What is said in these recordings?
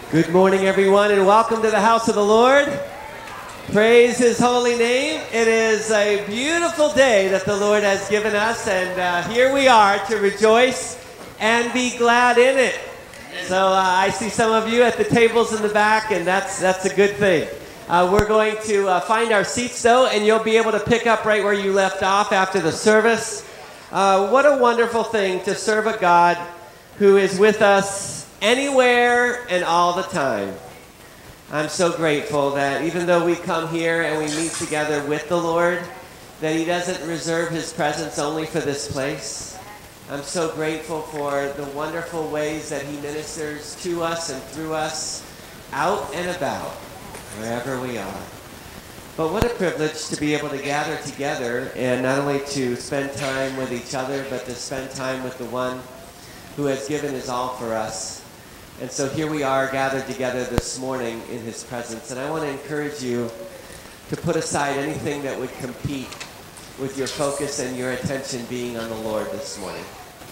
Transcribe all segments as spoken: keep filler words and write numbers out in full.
Good morning, everyone, and welcome to the house of the Lord. Praise his holy name. It is a beautiful day that the Lord has given us, and uh, here we are to rejoice and be glad in it. So uh, I see some of you at the tables in the back, and that's that's a good thing. Uh, we're going to uh, find our seats, though, and you'll be able to pick up right where you left off after the service. Uh, what a wonderful thing to serve a God who is with us anywhere and all the time. I'm so grateful that even though we come here and we meet together with the Lord, that he doesn't reserve his presence only for this place. I'm so grateful for the wonderful ways that he ministers to us and through us, out and about, wherever we are. But what a privilege to be able to gather together and not only to spend time with each other, but to spend time with the one who has given his all for us. And so here we are gathered together this morning in his presence. And I want to encourage you to put aside anything that would compete with your focus and your attention being on the Lord this morning.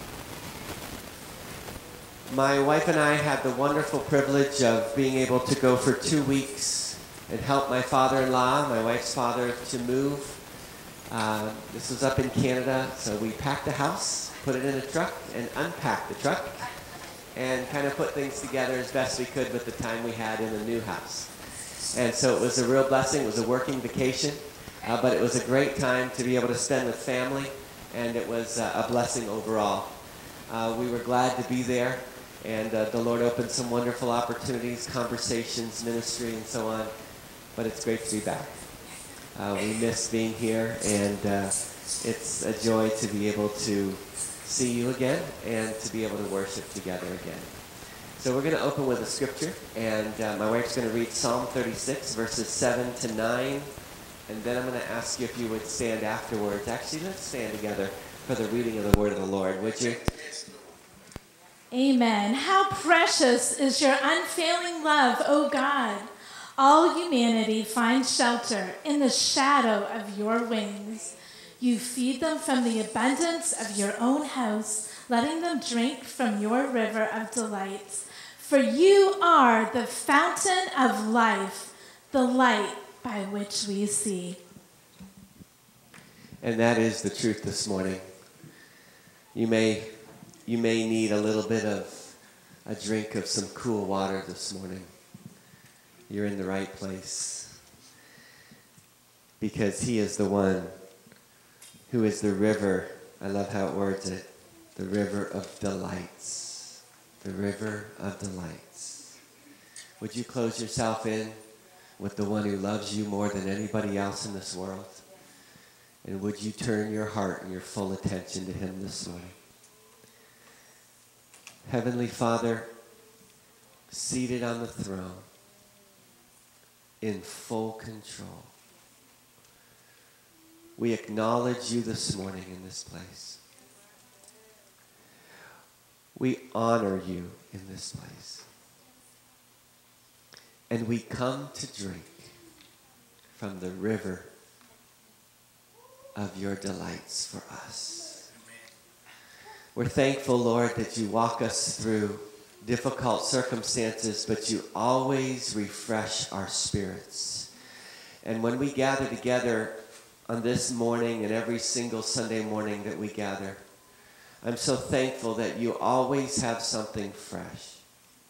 My wife and I had the wonderful privilege of being able to go for two weeks and help my father-in-law, my wife's father, to move. Uh, this was up in Canada, so we packed a house, put it in a truck, and unpacked the truck, and kind of put things together as best we could with the time we had in the new house. And so it was a real blessing. It was a working vacation, uh, but it was a great time to be able to spend with family, and it was uh, a blessing overall. Uh, we were glad to be there, and uh, the Lord opened some wonderful opportunities, conversations, ministry, and so on, but it's great to be back. Uh, we miss being here, and uh, it's a joy to be able to see you again and to be able to worship together again. So we're going to open with a scripture, and uh, my wife's going to read Psalm thirty-six, verses seven to nine, and then I'm going to ask you if you would stand afterwards. Actually, let's stand together for the reading of the word of the Lord, would you? Amen. How precious is your unfailing love, O God. All humanity finds shelter in the shadow of your wings. You feed them from the abundance of your own house, letting them drink from your river of delights. For you are the fountain of life, the light by which we see. And that is the truth this morning. You may, you may need a little bit of a drink of some cool water this morning. You're in the right place, because he is the one who is the river. I love how it words it. The river of delights. The river of delights. Would you close yourself in with the one who loves you more than anybody else in this world? And would you turn your heart and your full attention to him this morning? Heavenly Father, seated on the throne, in full control, we acknowledge you this morning in this place. We honor you in this place. And we come to drink from the river of your delights for us. We're thankful, Lord, that you walk us through difficult circumstances, but you always refresh our spirits. And when we gather together on this morning and every single Sunday morning that we gather, I'm so thankful that you always have something fresh.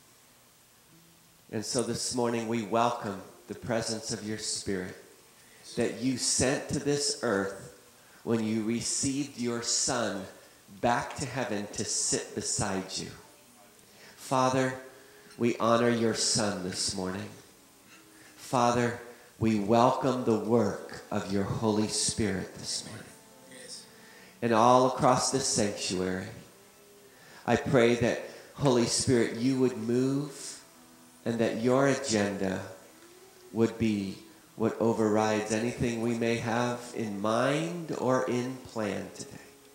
And so this morning we welcome the presence of your Spirit that you sent to this earth when you received your Son back to heaven to sit beside you. Father, we honor your Son this morning. Father, we welcome the work of your Holy Spirit this morning. Yes. And all across this sanctuary, I pray that, Holy Spirit, you would move and that your agenda would be what overrides anything we may have in mind or in plan today.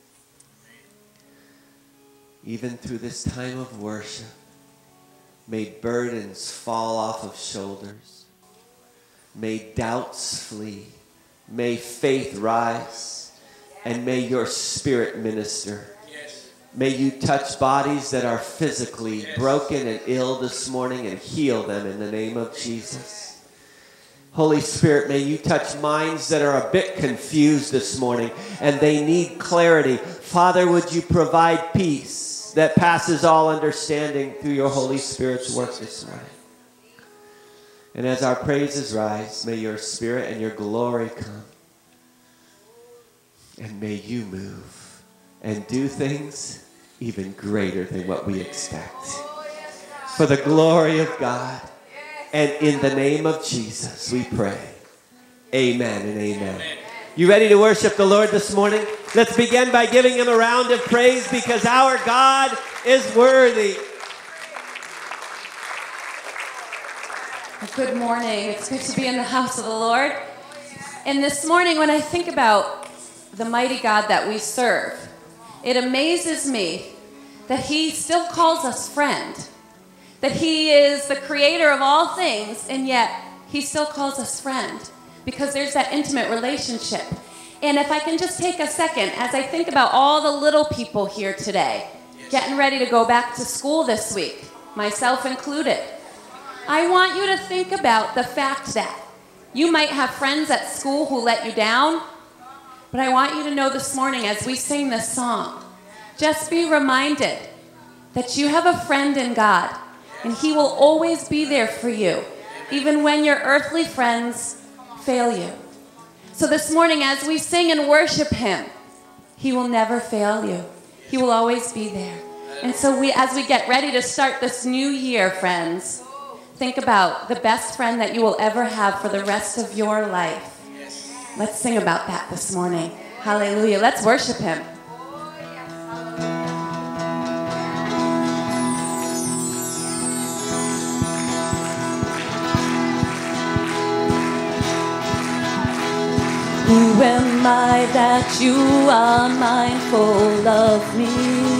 Even through this time of worship, may burdens fall off of shoulders. May doubts flee. May faith rise. And may your Spirit minister May you touch bodies that are physically broken and ill this morning and heal them in the name of Jesus. Holy Spirit, may you touch minds that are a bit confused this morning and they need clarity. Father, would you provide peace that passes all understanding through your Holy Spirit's work this morning? And as our praises rise, may your Spirit and your glory come. And may you move and do things even greater than what we expect. For the glory of God. And in the name of Jesus, we pray. Amen and amen. You ready to worship the Lord this morning? Let's begin by giving him a round of praise because our God is worthy. Good morning. It's good to be in the house of the Lord. And this morning, when I think about the mighty God that we serve, it amazes me that he still calls us friend. That he is the creator of all things, and yet he still calls us friend because there's that intimate relationship. And if I can just take a second, as I think about all the little people here today, getting ready to go back to school this week, myself included, I want you to think about the fact that you might have friends at school who let you down, but I want you to know this morning as we sing this song, just be reminded that you have a friend in God. And he will always be there for you, even when your earthly friends fail you. So this morning, as we sing and worship him, he will never fail you. He will always be there. And so we, as we get ready to start this new year, friends, think about the best friend that you will ever have for the rest of your life. Let's sing about that this morning. Hallelujah. Let's worship him. Who am I that you are mindful of me,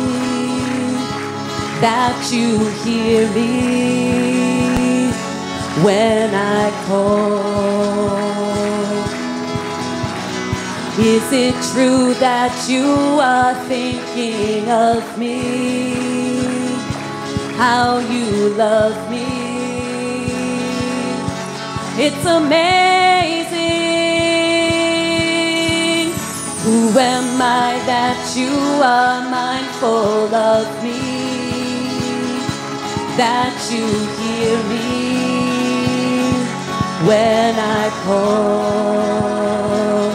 that you hear me when I call? Is it true that you are thinking of me, how you love me? It's amazing. Who am I that you are mindful of me, that you hear me when I call?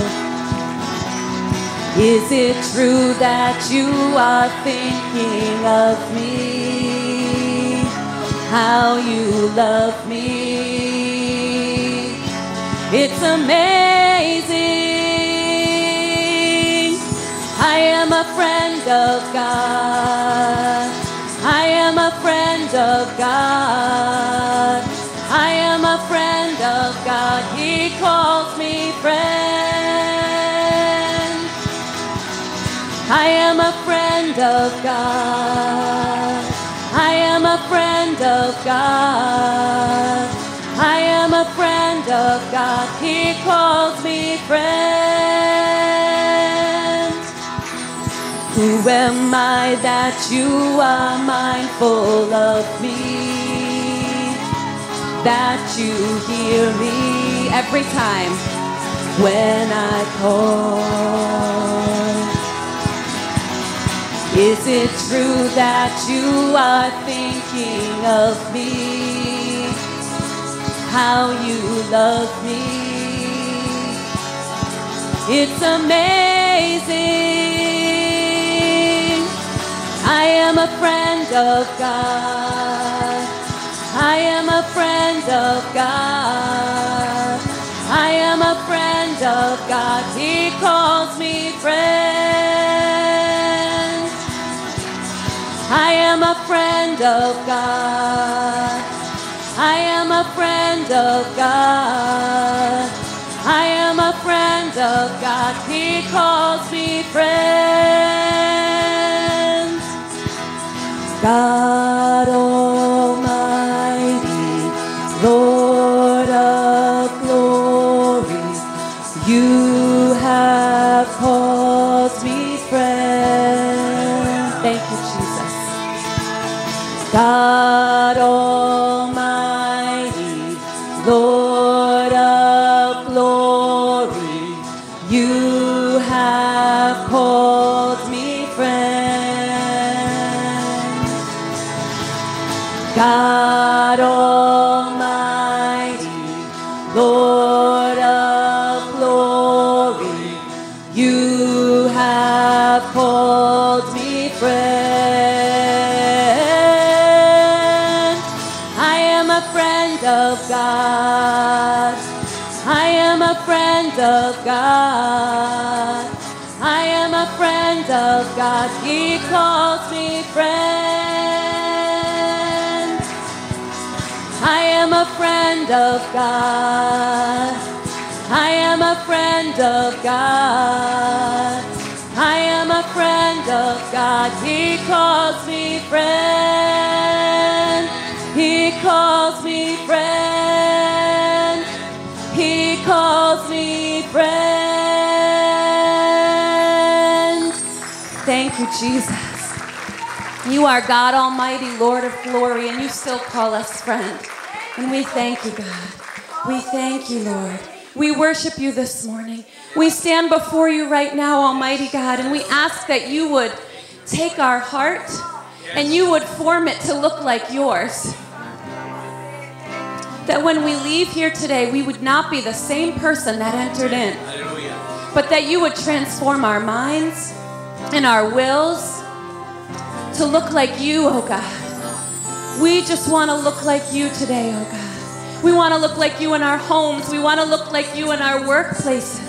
Is it true that you are thinking of me, how you love me? It's amazing. I am a friend of God. I am a friend of God. I am a friend of God. He calls me friend. I am a friend of God. I am a friend of God. I am a friend of God. He calls me friend. Who am I that you are mindful of me, that you hear me every time when I call? Is it true that you are thinking of me, how you love me? It's amazing. I am a friend of God. I am a friend of God. I am a friend of God. He calls me friend. I am a friend of God. I am a friend of God. I am a friend of God. He calls me friend. God Almighty, Lord of glory, you have called me friend. Thank you, God Almighty, Lord of glory, you have called me friend. God Almighty, Lord of glory, you have called me friend. I am a friend of God. I am a friend of God. I am a friend of God. He calls me friend. I am a friend of God. I am a friend of God. I am a friend of God. He calls me friend. He calls me friend. He calls me friend. Thank you, Jesus. You are God Almighty, Lord of glory, and you still call us friend. And we thank you, God. We thank you, Lord. We worship you this morning. We stand before you right now, Almighty God, and we ask that you would take our heart and you would form it to look like yours. That when we leave here today, we would not be the same person that entered in, but that you would transform our minds and our wills to look like you, oh God. We just want to look like you today, oh God. We want to look like you in our homes. We want to look like you in our workplaces.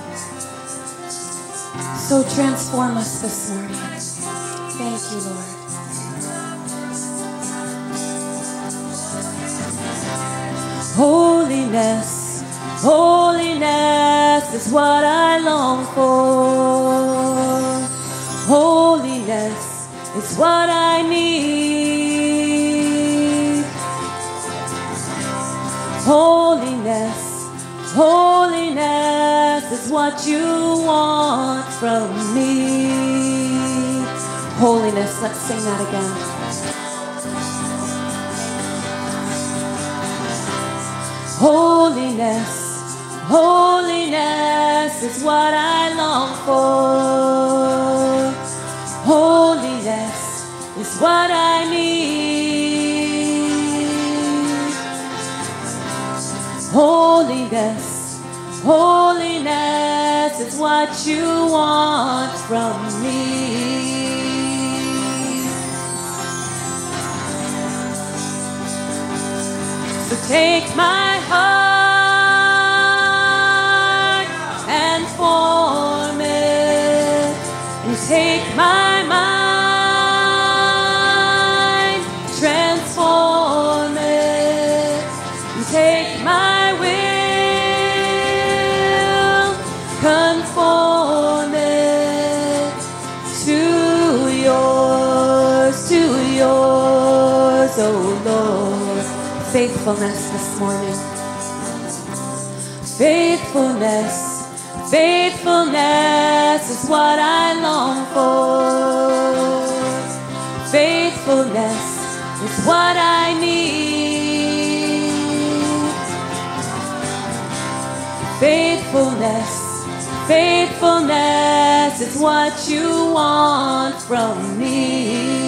So transform us this morning. Thank you, Lord. Holiness, holiness is what I long for. Holiness is what I need. Holiness, holiness is what you want from me. Holiness, let's sing that again. Holiness, holiness is what I long for. Holiness is what I need. Holiness, holiness is what you want from me. So take my heart and form it, and take my mind, transform it, and take my will, conform it to yours, to yours, oh Lord. Faithfulness this morning. Faithfulness, faithfulness is what I long for. Faithfulness is what I need. Faithfulness, faithfulness is what you want from me.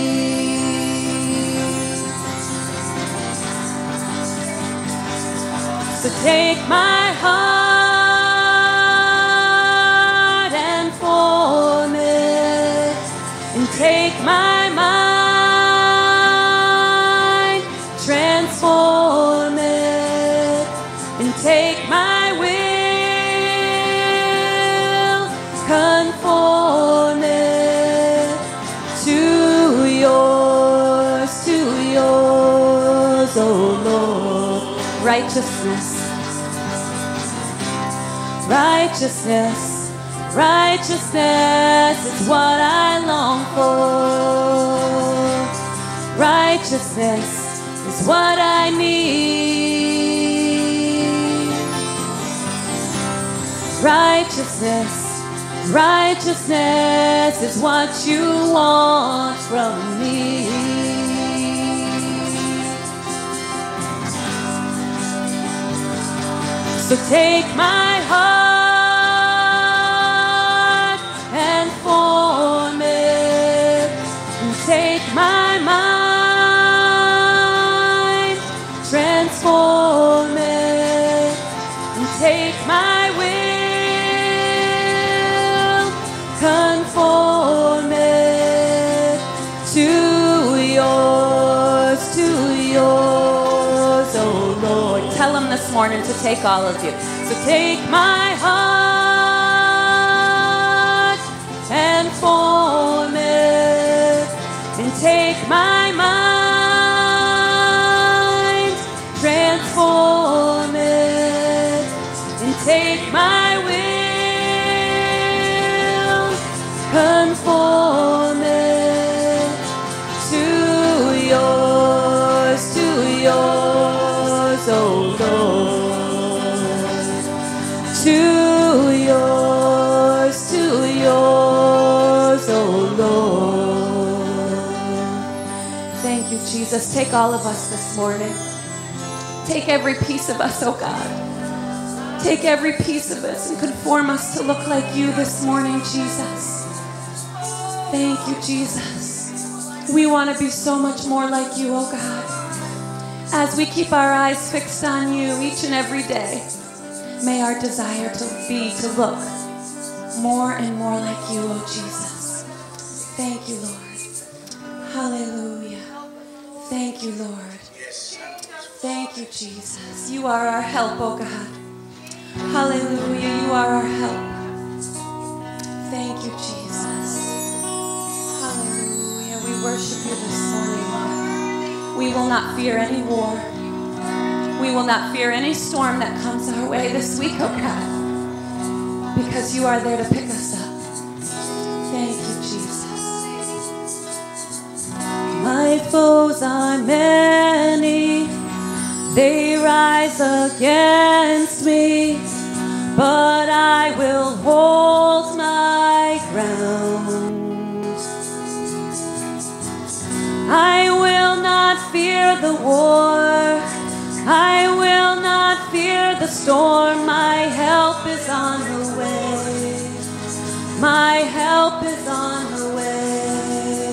So take my heart and form it, and take my mind, transform it, and take my will, conform it to yours, to yours, oh Lord. Righteousness, righteousness, righteousness is what I long for. Righteousness is what I need. Righteousness, righteousness is what you want from me. So take my heart and form it, and take my mind, transform it, and take my will, conform it to yours, to yours, oh Lord. Tell him this morning to take all of you. So take my heart and form it, and take my mind, transform it, and take my will, conform it to yours, to yours, oh Lord. To yours, to yours, oh Lord. Thank you, Jesus. Take all of us this morning. Take every piece of us, oh God. Take every piece of us and conform us to look like you this morning, Jesus. Thank you, Jesus. We want to be so much more like you, oh God. As we keep our eyes fixed on you each and every day, may our desire to be to look more and more like you, oh Jesus. Thank you, Lord. Hallelujah. Thank you, Lord. Thank you, Jesus. You are our help, oh God. Hallelujah. You are our help. Thank you, Jesus. Hallelujah. We worship you this morning, Lord. We will not fear any war. We will not fear any storm that comes our way this week, oh God, because you are there to pick us up. Thank you, Jesus. My foes are many, they rise against me, but I will hold my ground. I will not fear the war, I will not fear the storm. My help is on the way. My help is on the way.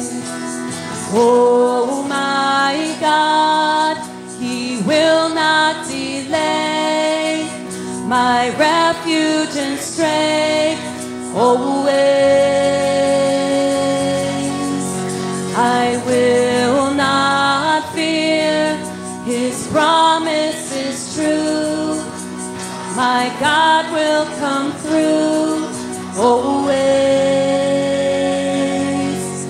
Oh my God, He will not delay. My refuge and strength always. I will not fear. His promise is true. My God will come through. Always,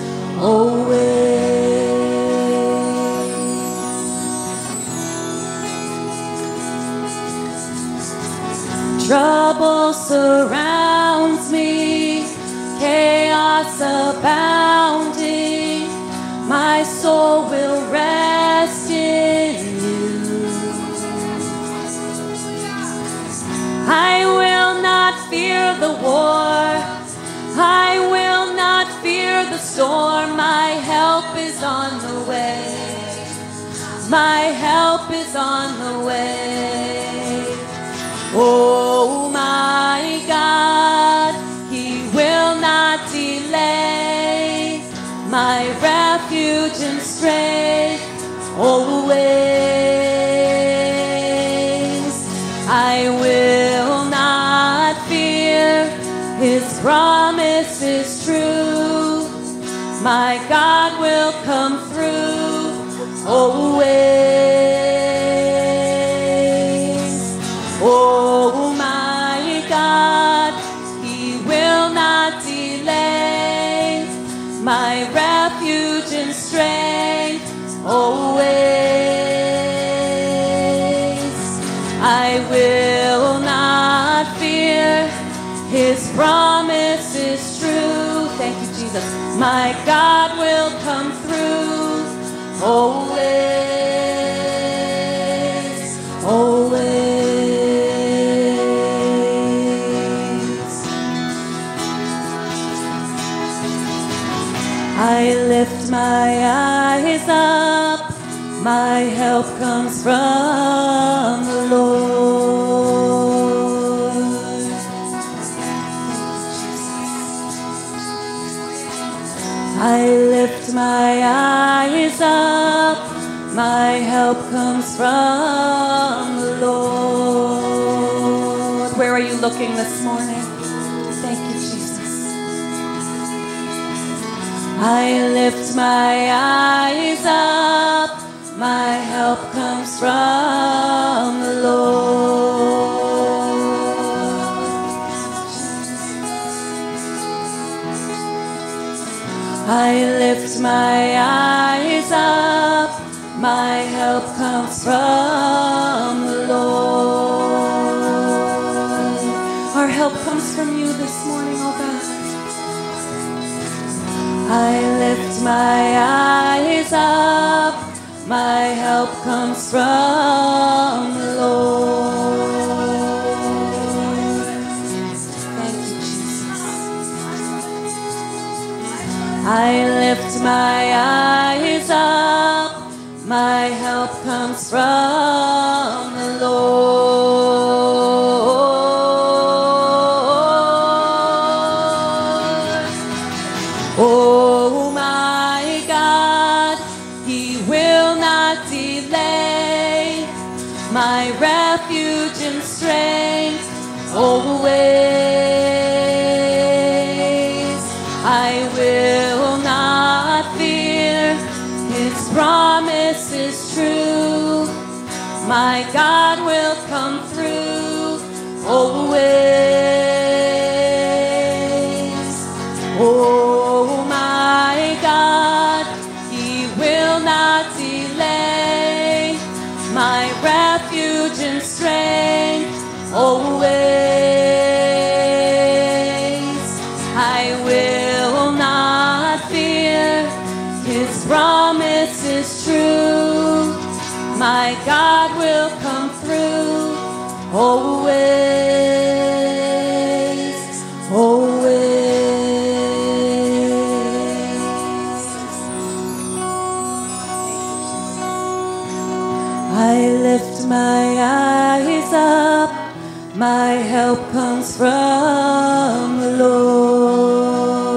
always. Trouble surrounds me, chaos abounding. My soul will rest in you. I will not fear the war. I will not fear the storm. My help is on the way. My help is on the way. Oh my God, He will not delay. My refuge and strength always. I will not fear. His promise is true. My God will come through. Always. Oh my God, He will not delay. My refuge and strength always. I will not fear. His promise is true. Thank you, Jesus. My God will come through. Always, always. I lift my eyes up. My help comes from the Lord. my eyes up, my help comes from the Lord. Where are you looking this morning? Thank you, Jesus. I lift my eyes up, my help comes from the Lord. I lift my eyes up, my help comes from the Lord. Our help comes from you this morning, oh God. I lift my eyes up, my help comes from the Lord. Thank you, Jesus. I lift my eyes up, my help comes from the Lord. Oh my God, He will not delay, my refuge and strength always. I will not fear, His promise is true. My God will come through always. Oh my God, He will not delay, my refuge and strength always. I will not fear, His promise is true. My God will come through always, always. I lift my eyes up, my help comes from the Lord.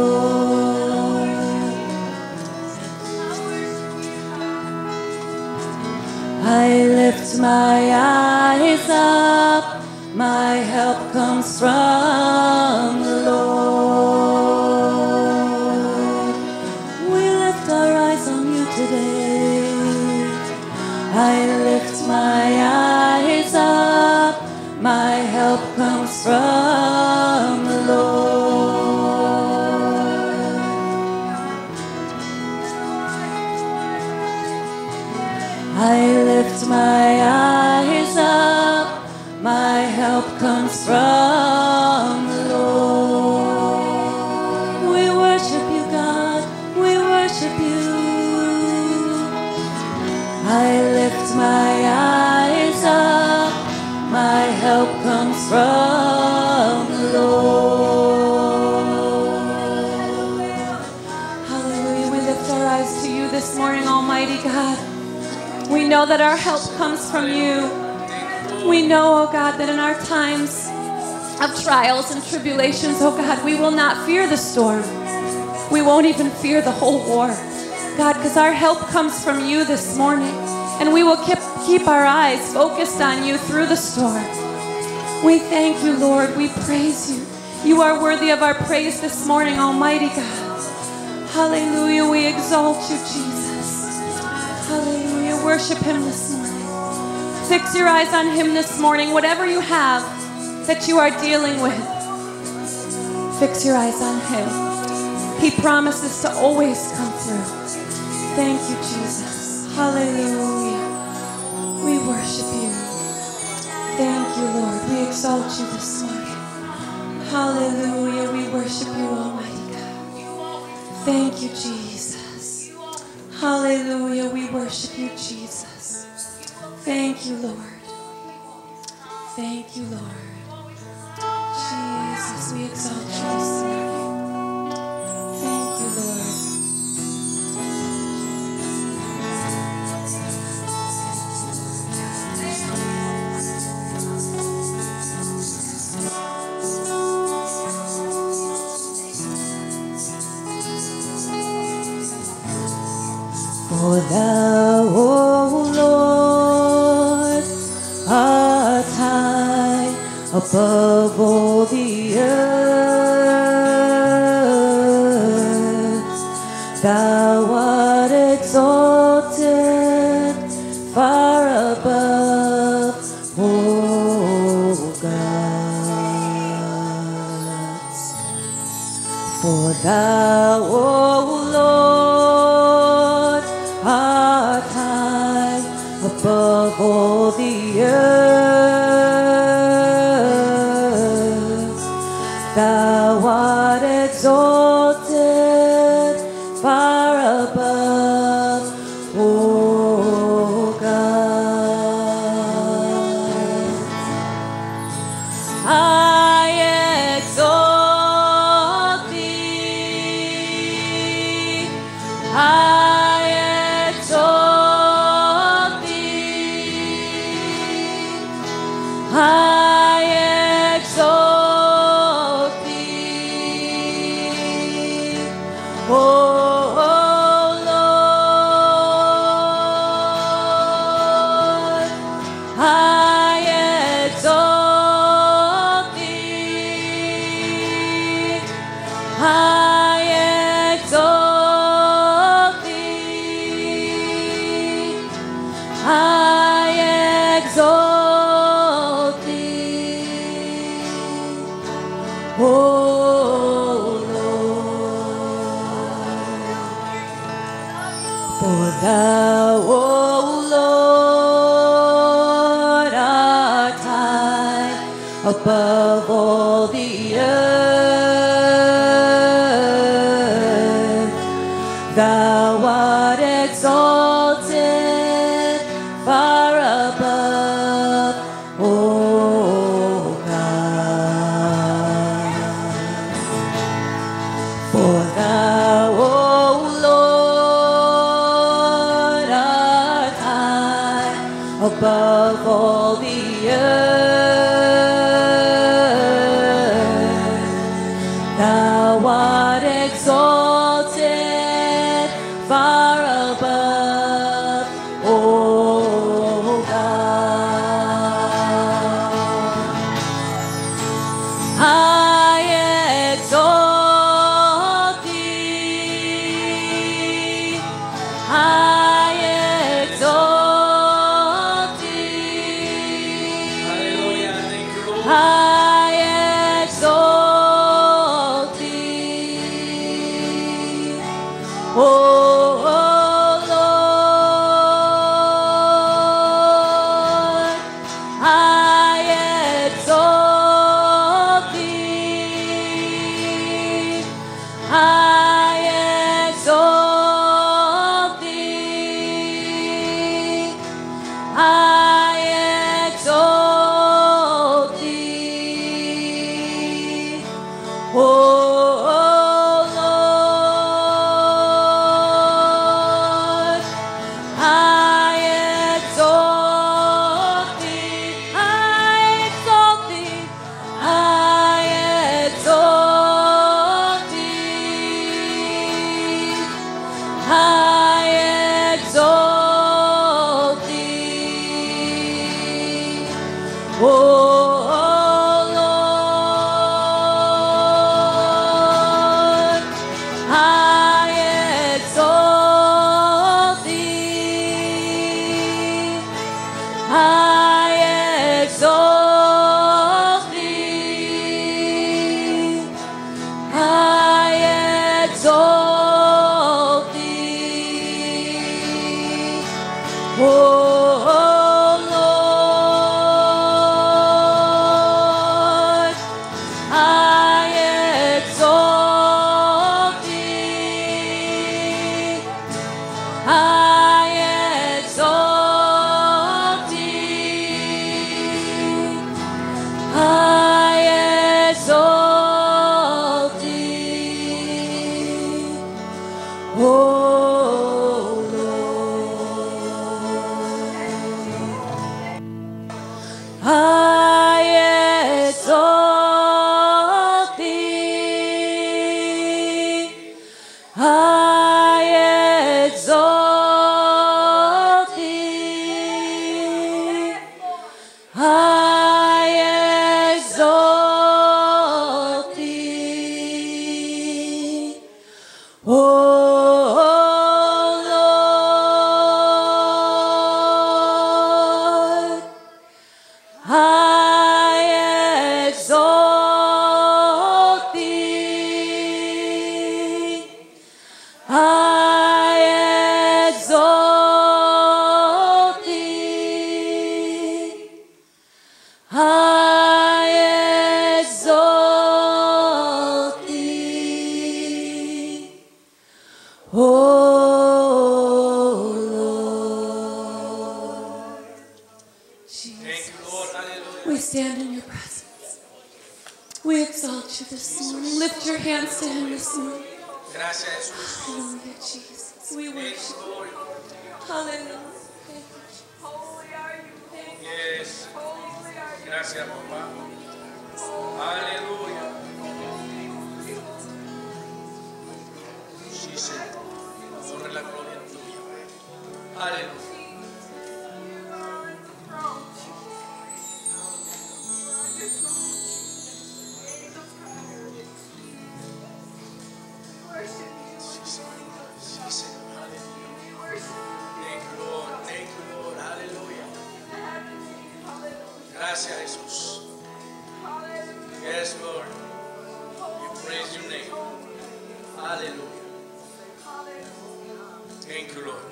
I lift my eyes up, my help comes from the Lord. We lift our eyes on you today. I lift my eyes up, my help comes from the Lord. I lift my eyes up, my help comes from the Lord. We worship you, God, we worship you. I lift my eyes up, my help comes from the Lord. Hallelujah. We lift our eyes to you this morning, Almighty God. We know that our help comes from you. We know, oh God, that in our times of trials and tribulations, oh God, we will not fear the storm. We won't even fear the whole war, God, because our help comes from you this morning. And we will keep, keep our eyes focused on you through the storm. We thank you, Lord. We praise you. You are worthy of our praise this morning, Almighty God. Hallelujah. We exalt you, Jesus. Hallelujah. Worship him this morning. Fix your eyes on him this morning. Whatever you have that you are dealing with, fix your eyes on him. He promises to always come through. Thank you, Jesus. Hallelujah. We worship you. Thank you, Lord. We exalt you this morning. Hallelujah. We worship you, Almighty God. Thank you, Jesus. Hallelujah. We worship you, Jesus. Thank you, Lord. Thank you, Lord. Jesus, we exalt you this morning. Thank you, Lord. above all the earth. Thou art exalted far above, O God. For thou, O Lord, art high above all the earth. Thou art exalted far above, O God. I exalt thee. I exalt thee. I exalt thee. Oh, Lord, I exalt thee. I exalt thee. I exalt thee. Oh Lord, for thou, O Lord, art high above all the earth. Thou art exalted far above, O God. For thou, O Lord, art high above all the earth. Thou art exalted far above, O God. I exalt thee. I exalt thee. Hallelujah. Thank you, Lord. I exalt thee. Oh, Lord, I exalt thee. I exalt thee. I exalt thee. Oh, Lord, I exalt thee. I exalt thee. I exalt thee. I exalt thee. Oh, Lord, I exalt thee. I exalt thee. I exalt thee. Oh, Lord, I exalt thee. I exalt thee. I exalt thee. Oh, Lord, I exalt thee. I exalt thee. I exalt Jesus. We stand in your presence. We exalt you this morning. Lift your hands to him this morning. Hallelujah, Jesus. We worship you. Hallelujah. Holy are you. Yes. Holy are you. Gracias, papá. Aleluya. Sí, Señor. Sobre la gloria tuya. Aleluya. Gracias, Jesús. Yes, Lord. We praise your name. Hallelujah. Thank you, Lord.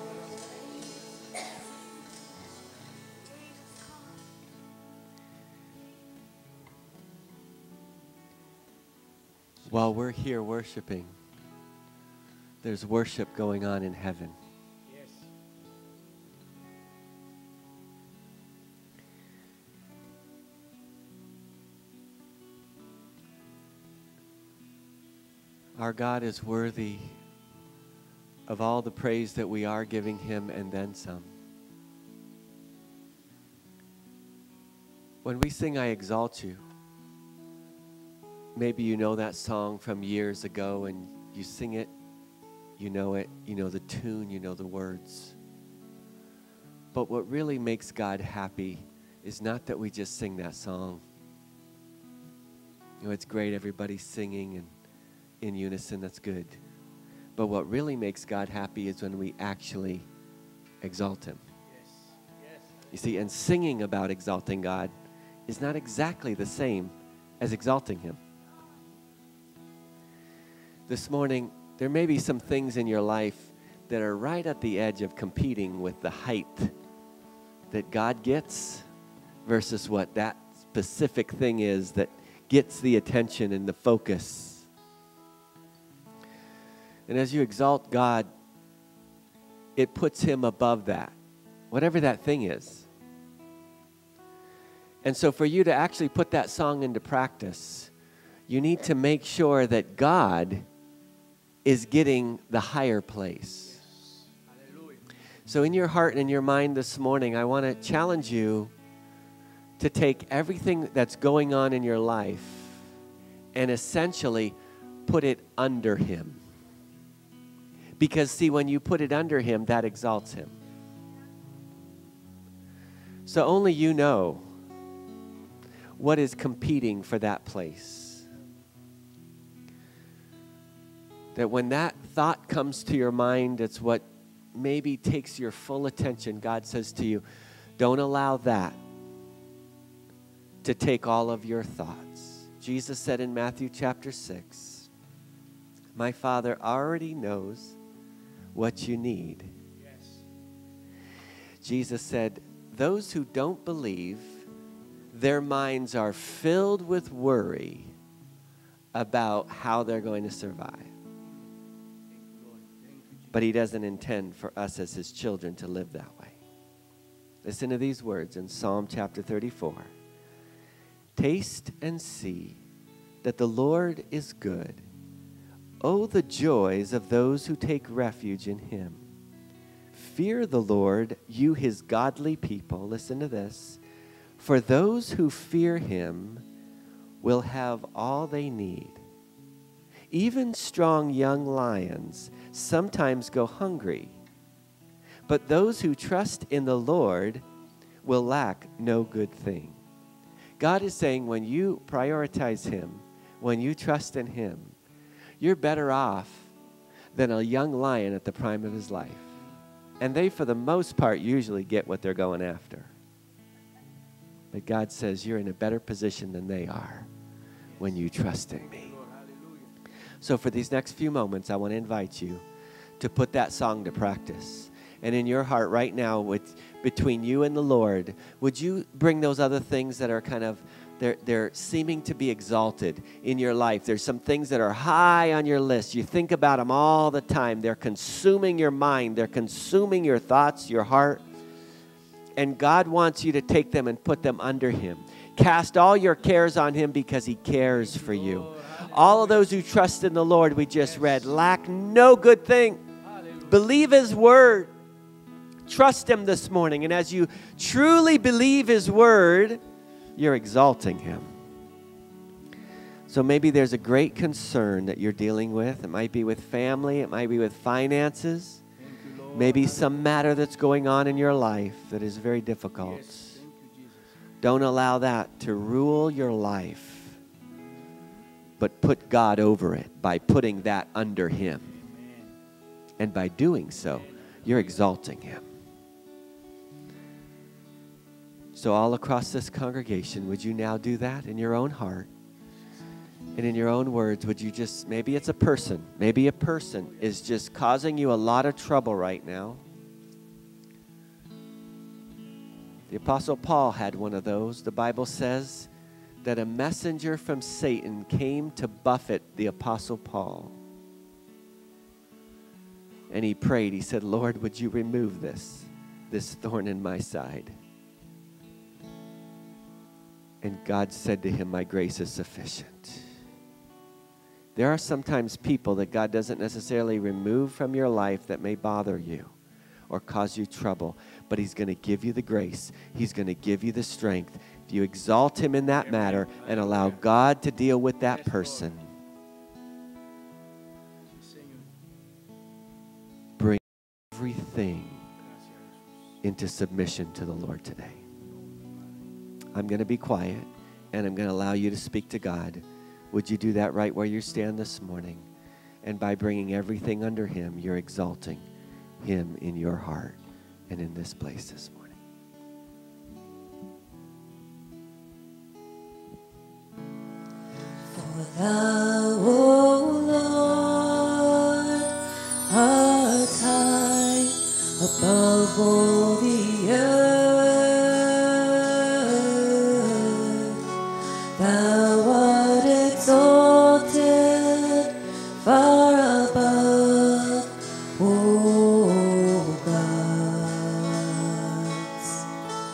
While we're here worshiping, there's worship going on in heaven. Yes. Our God is worthy of all the praise that we are giving him and then some. When we sing I Exalt You, maybe you know that song from years ago and you sing it, you know it, you know the tune, you know the words. But what really makes God happy is not that we just sing that song. You know, it's great, everybody's singing and in unison, that's good. But what really makes God happy is when we actually exalt him. Yes. Yes. You see, and singing about exalting God is not exactly the same as exalting him. This morning, there may be some things in your life that are right at the edge of competing with the height that God gets versus what that specific thing is that gets the attention and the focus. And as you exalt God, it puts him above that, whatever that thing is. And so for you to actually put that song into practice, you need to make sure that God is getting the higher place. Hallelujah. So in your heart and in your mind this morning, I want to challenge you to take everything that's going on in your life and essentially put it under him. Because see, when you put it under him, that exalts him. So only you know what is competing for that place. That when that thought comes to your mind, it's what maybe takes your full attention. God says to you, don't allow that to take all of your thoughts. Jesus said in Matthew chapter six, my Father already knows what you need. Yes. Jesus said, those who don't believe, their minds are filled with worry about how they're going to survive. But he doesn't intend for us as his children to live that way. Listen to these words in Psalm chapter thirty-four. Taste and see that the Lord is good. Oh, the joys of those who take refuge in him. Fear the Lord, you his godly people. Listen to this. For those who fear him will have all they need. Even strong young lions sometimes go hungry, but those who trust in the Lord will lack no good thing. God is saying when you prioritize him, when you trust in him, you're better off than a young lion at the prime of his life. And they, for the most part, usually get what they're going after. But God says you're in a better position than they are when you trust in me. So for these next few moments, I want to invite you to put that song to practice. And in your heart right now, with between you and the Lord, would you bring those other things that are kind of, they're, they're seeming to be exalted in your life. There's some things that are high on your list. You think about them all the time. They're consuming your mind. They're consuming your thoughts, your heart. And God wants you to take them and put them under him. Cast all your cares on him because he cares for you. All of those who trust in the Lord, we just read, lack no good thing. Believe his word. Trust him this morning. And as you truly believe his word, you're exalting him. So maybe there's a great concern that you're dealing with. It might be with family. It might be with finances. Maybe some matter that's going on in your life that is very difficult. Don't allow that to rule your life, but put God over it by putting that under him. And by doing so, you're exalting him. So all across this congregation, would you now do that in your own heart? And in your own words, would you just, maybe it's a person, maybe a person is just causing you a lot of trouble right now. The Apostle Paul had one of those. The Bible says that a messenger from Satan came to buffet the Apostle Paul. And he prayed, he said, Lord, would you remove this, this thorn in my side? And God said to him, my grace is sufficient. There are sometimes people that God doesn't necessarily remove from your life that may bother you or cause you trouble, but he's going to give you the grace. He's going to give you the strength. If you exalt him in that matter and allow God to deal with that person, bring everything into submission to the Lord today. I'm going to be quiet, and I'm going to allow you to speak to God. Would you do that right where you stand this morning? And by bringing everything under him, you're exalting him in your heart and in this place this morning. For thou, O Lord, art high above all the earth. Thou art exalted far above, O gods.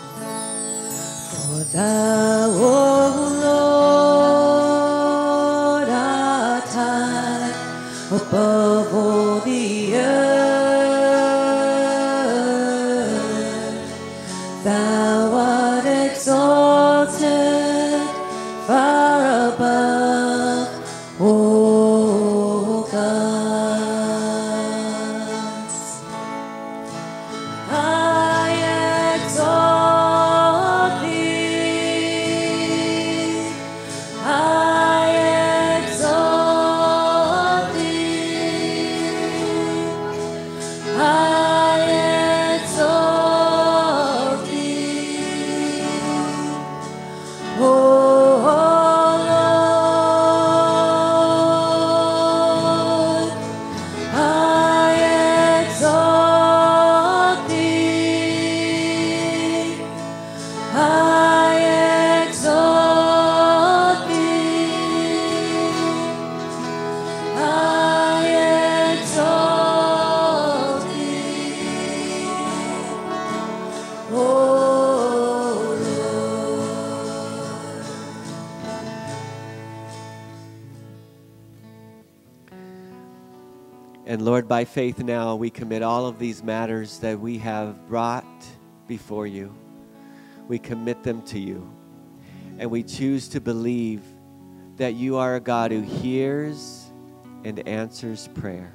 For thou, O Lord, art high above all the earth. Thou art exalted far above, O gods. I exalt thee, I exalt thee, I exalt thee, O And Lord, by faith now, we commit all of these matters that we have brought before you. We commit them to you. And we choose to believe that you are a God who hears and answers prayer.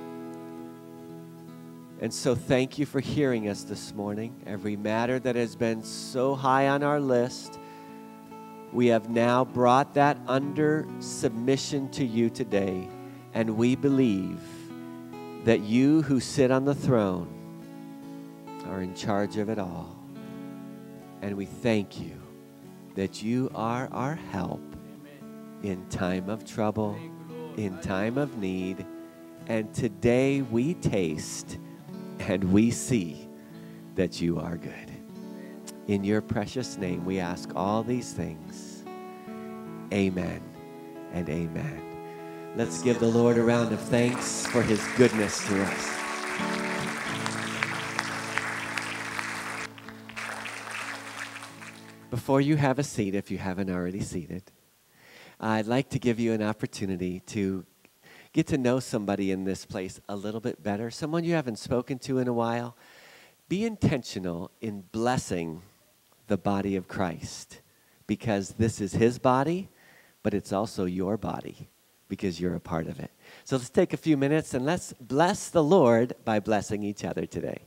And so thank you for hearing us this morning. Every matter that has been so high on our list, we have now brought that under submission to you today. And we believe that you who sit on the throne are in charge of it all. And we thank you that you are our help in time of trouble, in time of need. And today we taste and we see that you are good. In your precious name, we ask all these things. Amen and amen. Let's give the Lord a round of thanks for his goodness to us. Before you have a seat, if you haven't already seated, I'd like to give you an opportunity to get to know somebody in this place a little bit better, someone you haven't spoken to in a while. Be intentional in blessing the body of Christ, because this is his body, but it's also your body because you're a part of it. So let's take a few minutes and let's bless the Lord by blessing each other today.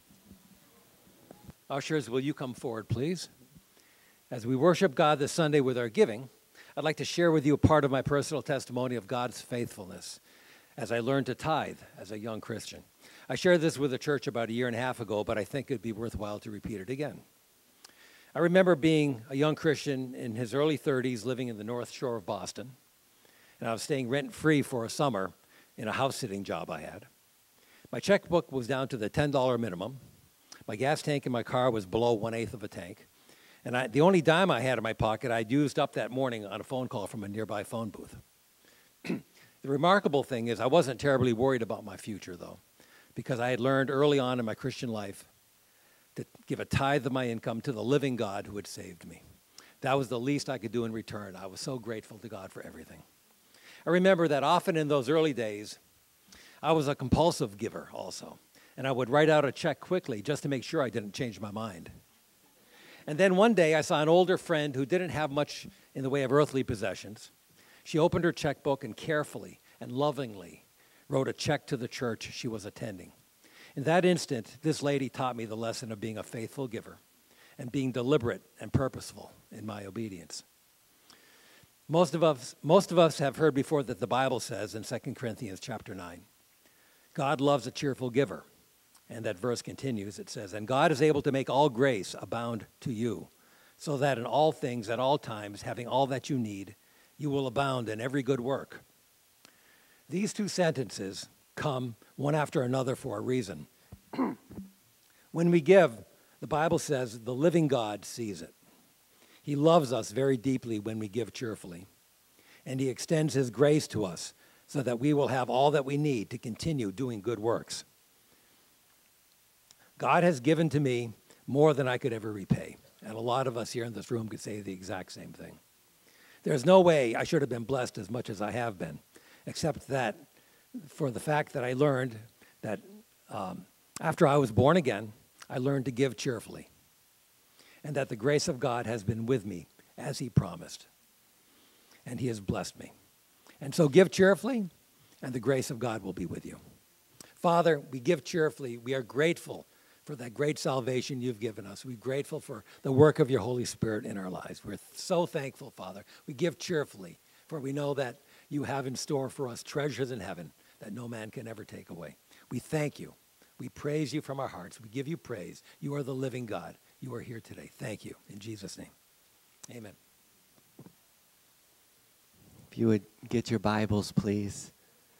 Ushers, will you come forward, please? As we worship God this Sunday with our giving, I'd like to share with you a part of my personal testimony of God's faithfulness as I learned to tithe as a young Christian. I shared this with the church about a year and a half ago, but I think it'd be worthwhile to repeat it again. I remember being a young Christian in his early thirties, living in the North Shore of Boston, and I was staying rent-free for a summer in a house-sitting job I had. My checkbook was down to the ten dollar minimum. My gas tank in my car was below one-eighth of a tank. And I, the only dime I had in my pocket, I'd used up that morning on a phone call from a nearby phone booth. The remarkable thing is I wasn't terribly worried about my future, though, because I had learned early on in my Christian life to give a tithe of my income to the living God who had saved me. That was the least I could do in return. I was so grateful to God for everything. I remember that often in those early days, I was a compulsive giver also, and I would write out a check quickly just to make sure I didn't change my mind. And then one day I saw an older friend who didn't have much in the way of earthly possessions. She opened her checkbook and carefully and lovingly wrote a check to the church she was attending. In that instant, this lady taught me the lesson of being a faithful giver and being deliberate and purposeful in my obedience. Most of us, most of us have heard before that the Bible says in Second Corinthians chapter nine, God loves a cheerful giver. And that verse continues, it says, and God is able to make all grace abound to you, so that in all things, at all times, having all that you need, you will abound in every good work. These two sentences come one after another for a reason. When we give, the Bible says the living God sees it. He loves us very deeply when we give cheerfully, and he extends his grace to us so that we will have all that we need to continue doing good works. God has given to me more than I could ever repay. And a lot of us here in this room could say the exact same thing. There's no way I should have been blessed as much as I have been, except that for the fact that I learned that um, after I was born again, I learned to give cheerfully, and that the grace of God has been with me as he promised, and he has blessed me. And so give cheerfully, and the grace of God will be with you. Father, we give cheerfully. We are grateful for that great salvation you've given us. We're grateful for the work of your Holy Spirit in our lives. We're so thankful, Father. We give cheerfully, for we know that you have in store for us treasures in heaven that no man can ever take away. We thank you. We praise you from our hearts. We give you praise. You are the living God. You are here today. Thank you. In Jesus' name, amen. If you would get your Bibles, please.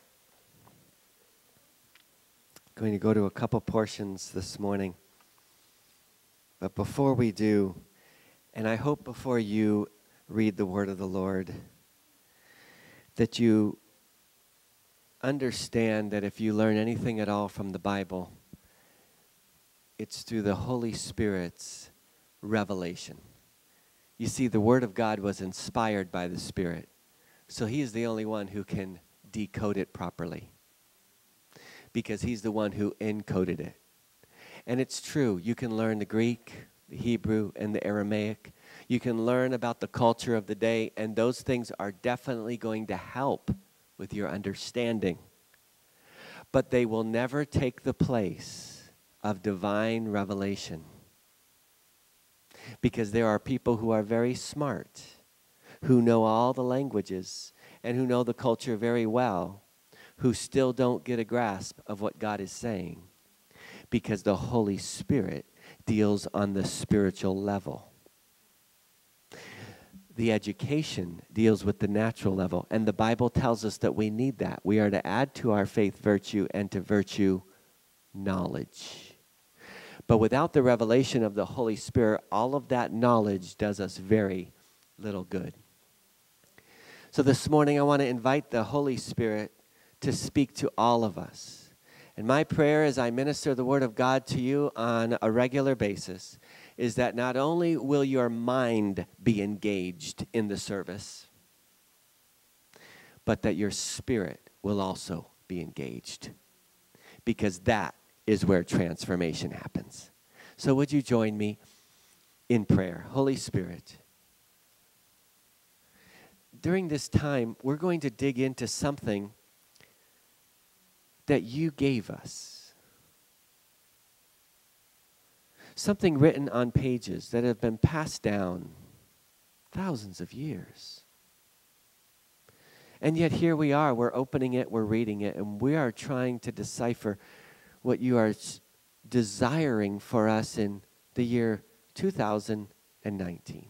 Going to go to a couple portions this morning. But before we do, and I hope before you read the word of the Lord, that you understand that if you learn anything at all from the Bible, it's through the Holy Spirit's revelation. You see, the Word of God was inspired by the Spirit, so He is the only one who can decode it properly, because He's the one who encoded it. And it's true, you can learn the Greek, the Hebrew, and the Aramaic. You can learn about the culture of the day, and those things are definitely going to help with your understanding. But they will never take the place of divine revelation. Because there are people who are very smart, who know all the languages, and who know the culture very well, who still don't get a grasp of what God is saying. Because the Holy Spirit deals on the spiritual level. The education deals with the natural level, and the Bible tells us that we need that. We are to add to our faith virtue, and to virtue knowledge. But without the revelation of the Holy Spirit, all of that knowledge does us very little good. So this morning I want to invite the Holy Spirit to speak to all of us. And my prayer as I minister the Word of God to you on a regular basis is that not only will your mind be engaged in the service, but that your spirit will also be engaged, because that is where transformation happens. So would you join me in prayer? Holy Spirit, during this time, we're going to dig into something that you gave us. Something written on pages that have been passed down thousands of years. And yet here we are, we're opening it, we're reading it, and we are trying to decipher what you are desiring for us in the year two thousand nineteen.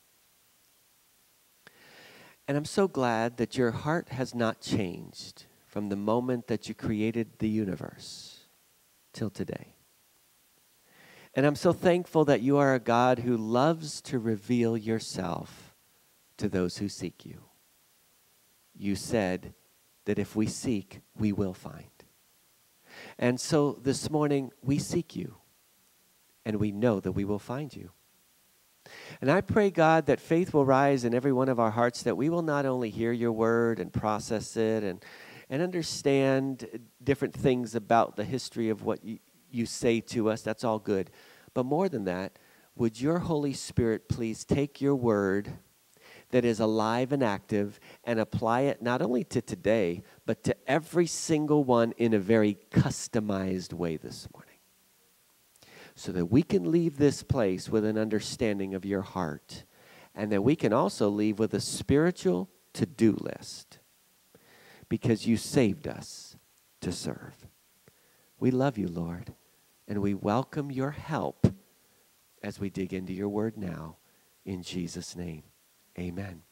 And I'm so glad that your heart has not changed from the moment that you created the universe till today. And I'm so thankful that you are a God who loves to reveal yourself to those who seek you. You said that if we seek, we will find. And so this morning, we seek you, and we know that we will find you. And I pray, God, that faith will rise in every one of our hearts, that we will not only hear your word and process it and, and understand different things about the history of what you, you say to us. That's all good. But more than that, would your Holy Spirit please take your word that is alive and active and apply it not only to today, but to every single one in a very customized way this morning, so that we can leave this place with an understanding of your heart, and that we can also leave with a spiritual to-do list, because you saved us to serve. We love you, Lord, and we welcome your help as we dig into your word now. In Jesus' name, amen.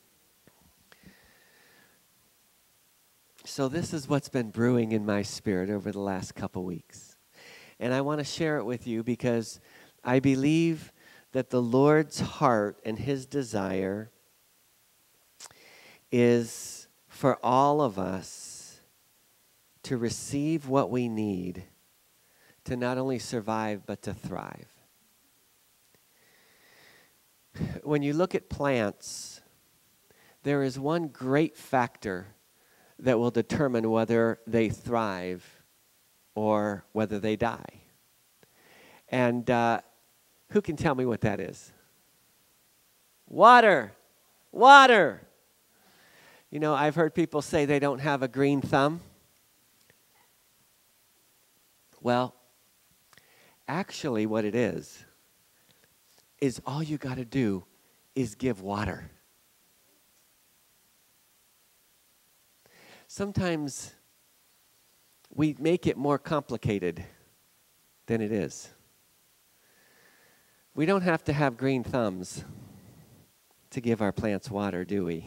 So this is what's been brewing in my spirit over the last couple weeks. And I want to share it with you because I believe that the Lord's heart and his desire is for all of us to receive what we need to not only survive, but to thrive. When you look at plants, there is one great factor that will determine whether they thrive or whether they die. And uh, who can tell me what that is? Water. Water. You know, I've heard people say they don't have a green thumb. Well, actually what it is, is all you got to do is give water. Sometimes we make it more complicated than it is. We don't have to have green thumbs to give our plants water, do we?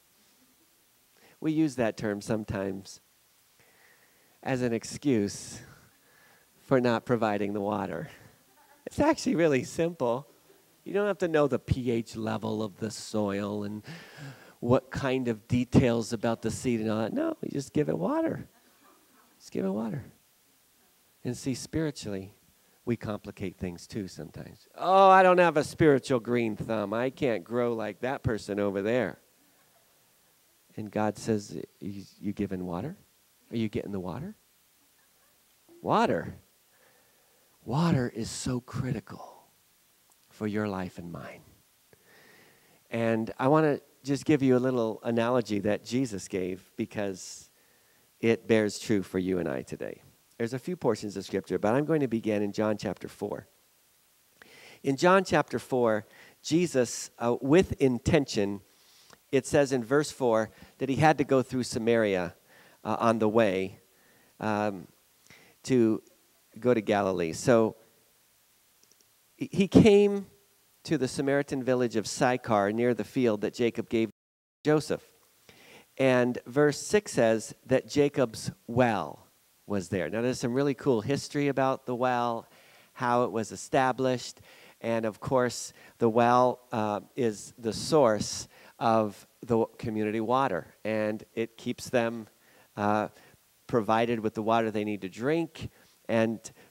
We use that term sometimes as an excuse for not providing the water. It's actually really simple. You don't have to know the pH level of the soil and what kind of details about the seed and all that. No, you just give it water. Just give it water. And see, spiritually, we complicate things too sometimes. Oh, I don't have a spiritual green thumb. I can't grow like that person over there. And God says, you, you giving water? Are you getting the water? Water. Water is so critical for your life and mine. And I want to just give you a little analogy that Jesus gave because it bears true for you and I today. There's a few portions of Scripture, but I'm going to begin in John chapter four. In John chapter four, Jesus, uh, with intention, it says in verse four that he had to go through Samaria uh, on the way um, to go to Galilee. So he came to the Samaritan village of Sychar near the field that Jacob gave Joseph. And verse six says that Jacob's well was there. Now there's some really cool history about the well, how it was established, and of course the well uh, is the source of the community water, and it keeps them uh, provided with the water they need to drink and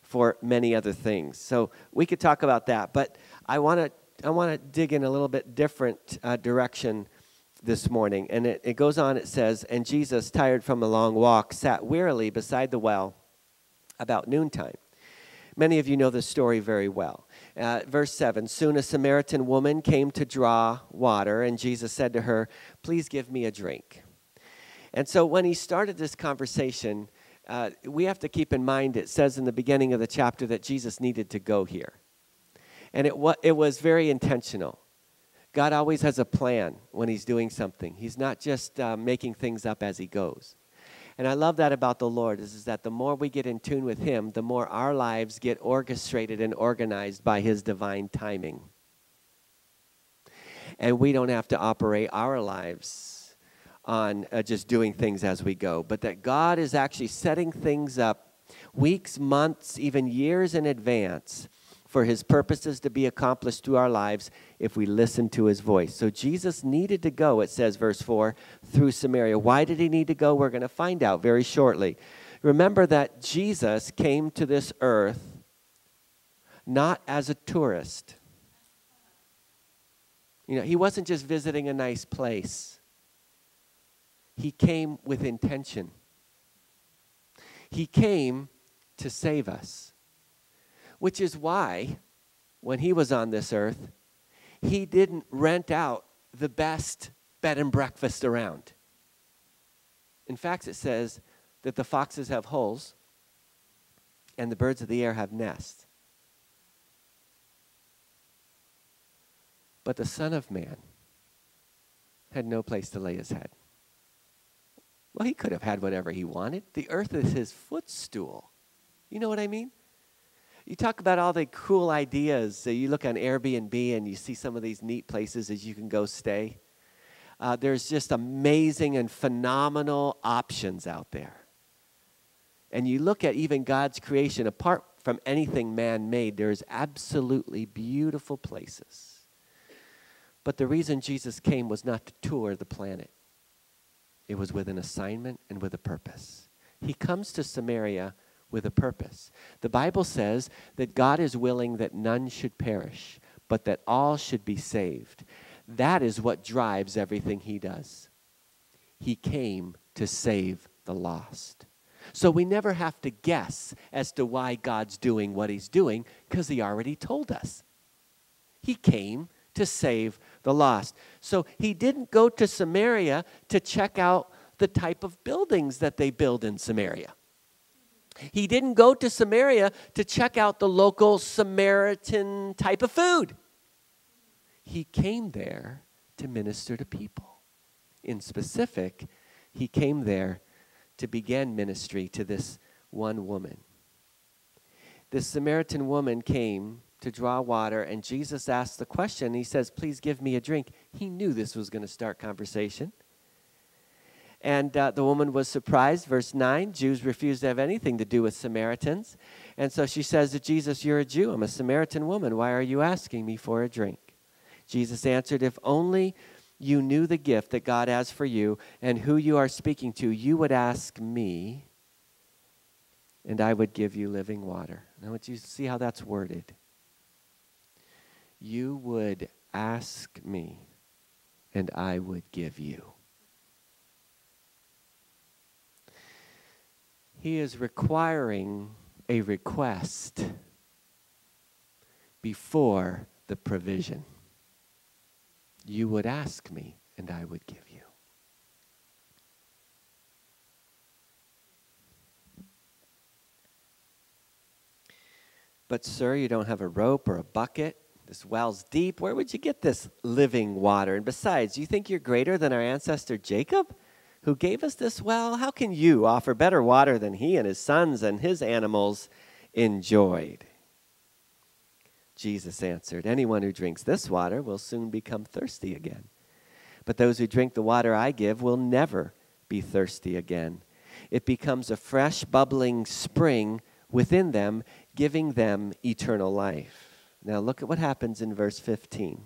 for many other things. So we could talk about that, but I want to I want to dig in a little bit different uh, direction this morning. And it, it goes on, it says, and Jesus, tired from a long walk, sat wearily beside the well about noontime. Many of you know this story very well. Uh, verse seven, soon a Samaritan woman came to draw water, and Jesus said to her, please give me a drink. And so when he started this conversation, uh, we have to keep in mind, it says in the beginning of the chapter that Jesus needed to go here. And it, wa- it was very intentional. God always has a plan when he's doing something. He's not just uh, making things up as he goes. And I love that about the Lord, is, is that the more we get in tune with him, the more our lives get orchestrated and organized by his divine timing. And we don't have to operate our lives on uh, just doing things as we go, but that God is actually setting things up weeks, months, even years in advance for his purposes to be accomplished through our lives if we listen to his voice. So Jesus needed to go, it says, verse four, through Samaria. Why did he need to go? We're going to find out very shortly. Remember that Jesus came to this earth not as a tourist. You know, he wasn't just visiting a nice place. He came with intention. He came to save us. Which is why, when he was on this earth, he didn't rent out the best bed and breakfast around. In fact, it says that the foxes have holes and the birds of the air have nests. But the Son of Man had no place to lay his head. Well, he could have had whatever he wanted. The earth is his footstool. You know what I mean? You talk about all the cool ideas. So you look on Airbnb and you see some of these neat places that you can go stay. Uh, there's just amazing and phenomenal options out there. And you look at even God's creation, apart from anything man-made, there's absolutely beautiful places. But the reason Jesus came was not to tour the planet. It was with an assignment and with a purpose. He comes to Samaria with a purpose. The Bible says that God is willing that none should perish, but that all should be saved. That is what drives everything he does. He came to save the lost. So we never have to guess as to why God's doing what he's doing, because he already told us. He came to save the lost. So he didn't go to Samaria to check out the type of buildings that they build in Samaria. He didn't go to Samaria to check out the local Samaritan type of food. He came there to minister to people. In specific, he came there to begin ministry to this one woman. This Samaritan woman came to draw water, and Jesus asked the question. He says, please give me a drink. He knew this was going to start conversation. And uh, the woman was surprised. Verse nine, Jews refused to have anything to do with Samaritans. And so she says to Jesus, you're a Jew. I'm a Samaritan woman. Why are you asking me for a drink? Jesus answered, if only you knew the gift that God has for you and who you are speaking to, you would ask me, and I would give you living water. Now, would you see how that's worded? You would ask me, and I would give you. He is requiring a request before the provision. You would ask me, and I would give you. But, sir, you don't have a rope or a bucket. This well's deep. Where would you get this living water? And besides, you think you're greater than our ancestor Jacob, who gave us this well? How can you offer better water than he and his sons and his animals enjoyed? Jesus answered, anyone who drinks this water will soon become thirsty again. But those who drink the water I give will never be thirsty again. It becomes a fresh, bubbling spring within them, giving them eternal life. Now look at what happens in verse fifteen.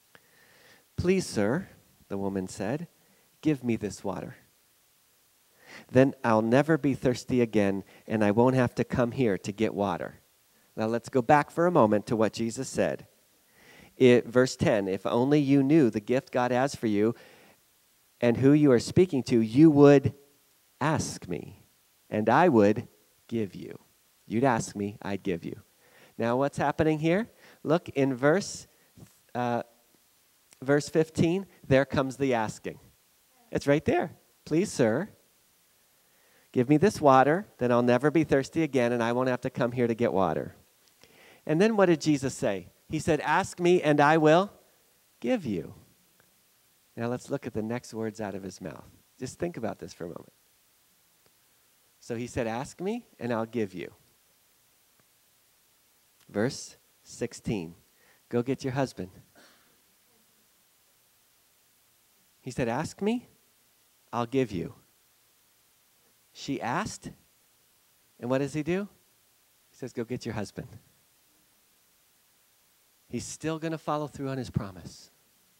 Please, sir, the woman said, give me this water. Then I'll never be thirsty again, and I won't have to come here to get water. Now let's go back for a moment to what Jesus said. It, verse ten, if only you knew the gift God has for you and who you are speaking to, you would ask me, and I would give you. You'd ask me, I'd give you. Now what's happening here? Look in verse, uh, verse fifteen, there comes the asking. It's right there. Please, sir, give me this water, then I'll never be thirsty again, and I won't have to come here to get water. And then what did Jesus say? He said, ask me, and I will give you. Now let's look at the next words out of his mouth. Just think about this for a moment. So he said, ask me, and I'll give you. Verse sixteen, go get your husband. He said, ask me, I'll give you. She asked, and what does he do? He says, go get your husband. He's still going to follow through on his promise.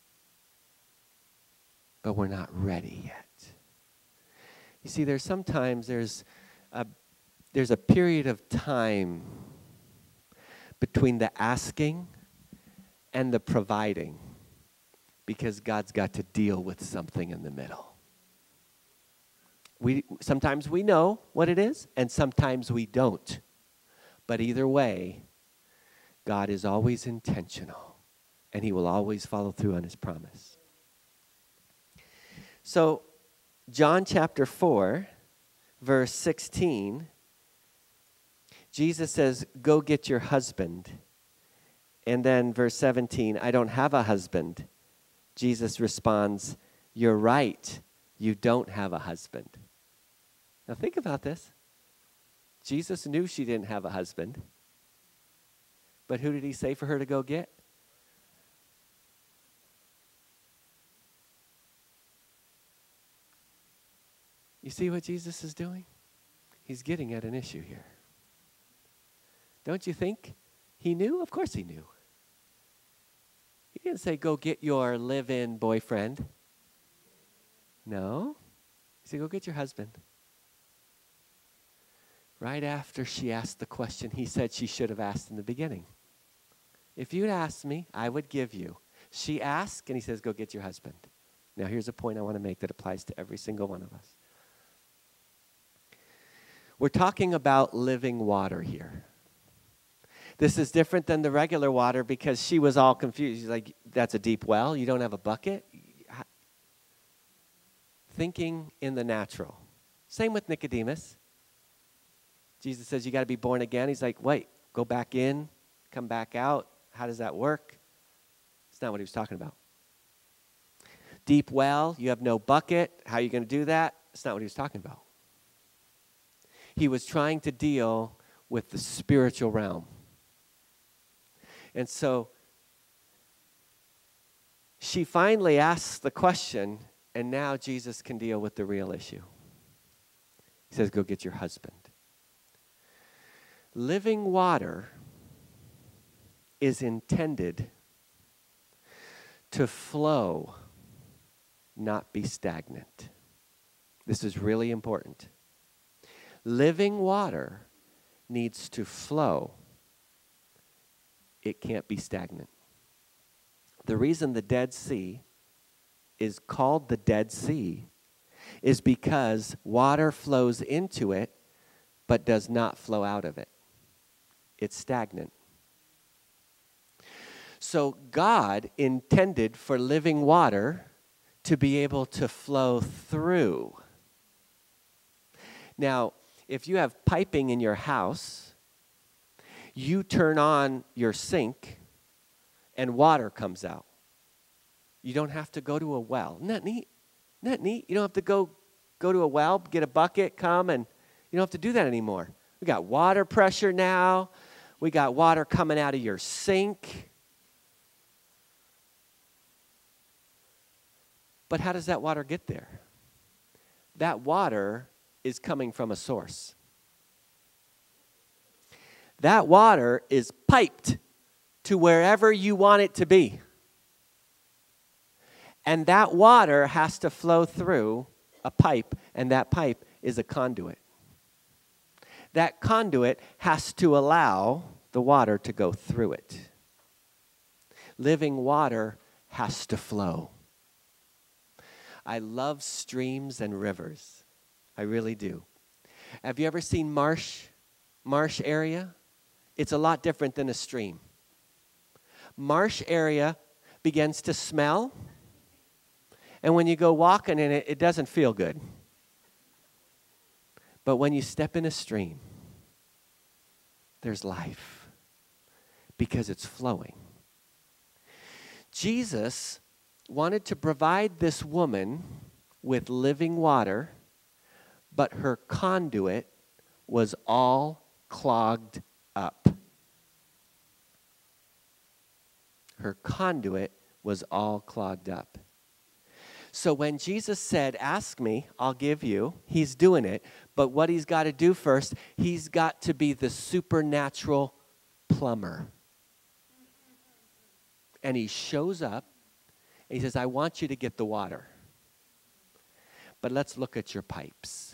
But we're not ready yet. You see, there's sometimes there's a, there's a period of time between the asking and the providing, because God's got to deal with something in the middle. We sometimes we know what it is, and sometimes we don't. But either way, God is always intentional, and he will always follow through on his promise. So, John chapter four, verse sixteen, Jesus says, go get your husband. And then verse seventeen, I don't have a husband. Jesus responds, you're right, you don't have a husband. Now think about this. Jesus knew she didn't have a husband. But who did he say for her to go get? You see what Jesus is doing? He's getting at an issue here. Don't you think he knew? Of course he knew. He didn't say, go get your live-in boyfriend. No. He said, go get your husband. Right after she asked the question he said she should have asked in the beginning. If you'd asked me, I would give you. She asked, and he says, go get your husband. Now, here's a point I want to make that applies to every single one of us. We're talking about living water here. This is different than the regular water because she was all confused. She's like, that's a deep well? You don't have a bucket? Thinking in the natural. Same with Nicodemus. Jesus says, you got to be born again. He's like, wait, go back in, come back out. How does that work? It's not what he was talking about. Deep well, you have no bucket. How are you going to do that? It's not what he was talking about. He was trying to deal with the spiritual realm. And so she finally asks the question, and now Jesus can deal with the real issue. He says, go get your husband. Living water is intended to flow, not be stagnant. This is really important. Living water needs to flow. It can't be stagnant. The reason the Dead Sea is called the Dead Sea is because water flows into it but does not flow out of it. It's stagnant. So God intended for living water to be able to flow through. Now, if you have piping in your house, you turn on your sink and water comes out. You don't have to go to a well. Isn't that neat? Isn't that neat? You don't have to go, go to a well, get a bucket, come, and you don't have to do that anymore. We got water pressure now. We got water coming out of your sink. But how does that water get there? That water is coming from a source. That water is piped to wherever you want it to be. And that water has to flow through a pipe, and that pipe is a conduit. That conduit has to allow the water to go through it. Living water has to flow. I love streams and rivers. I really do. Have you ever seen marsh, marsh area? It's a lot different than a stream. Marsh area begins to smell, and when you go walking in it, it doesn't feel good. But when you step in a stream, there's life because it's flowing. Jesus wanted to provide this woman with living water, but her conduit was all clogged up. Her conduit was all clogged up. So when Jesus said, ask me, I'll give you, he's doing it. But what he's got to do first, he's got to be the supernatural plumber. And he shows up, and he says, I want you to get the water. But let's look at your pipes.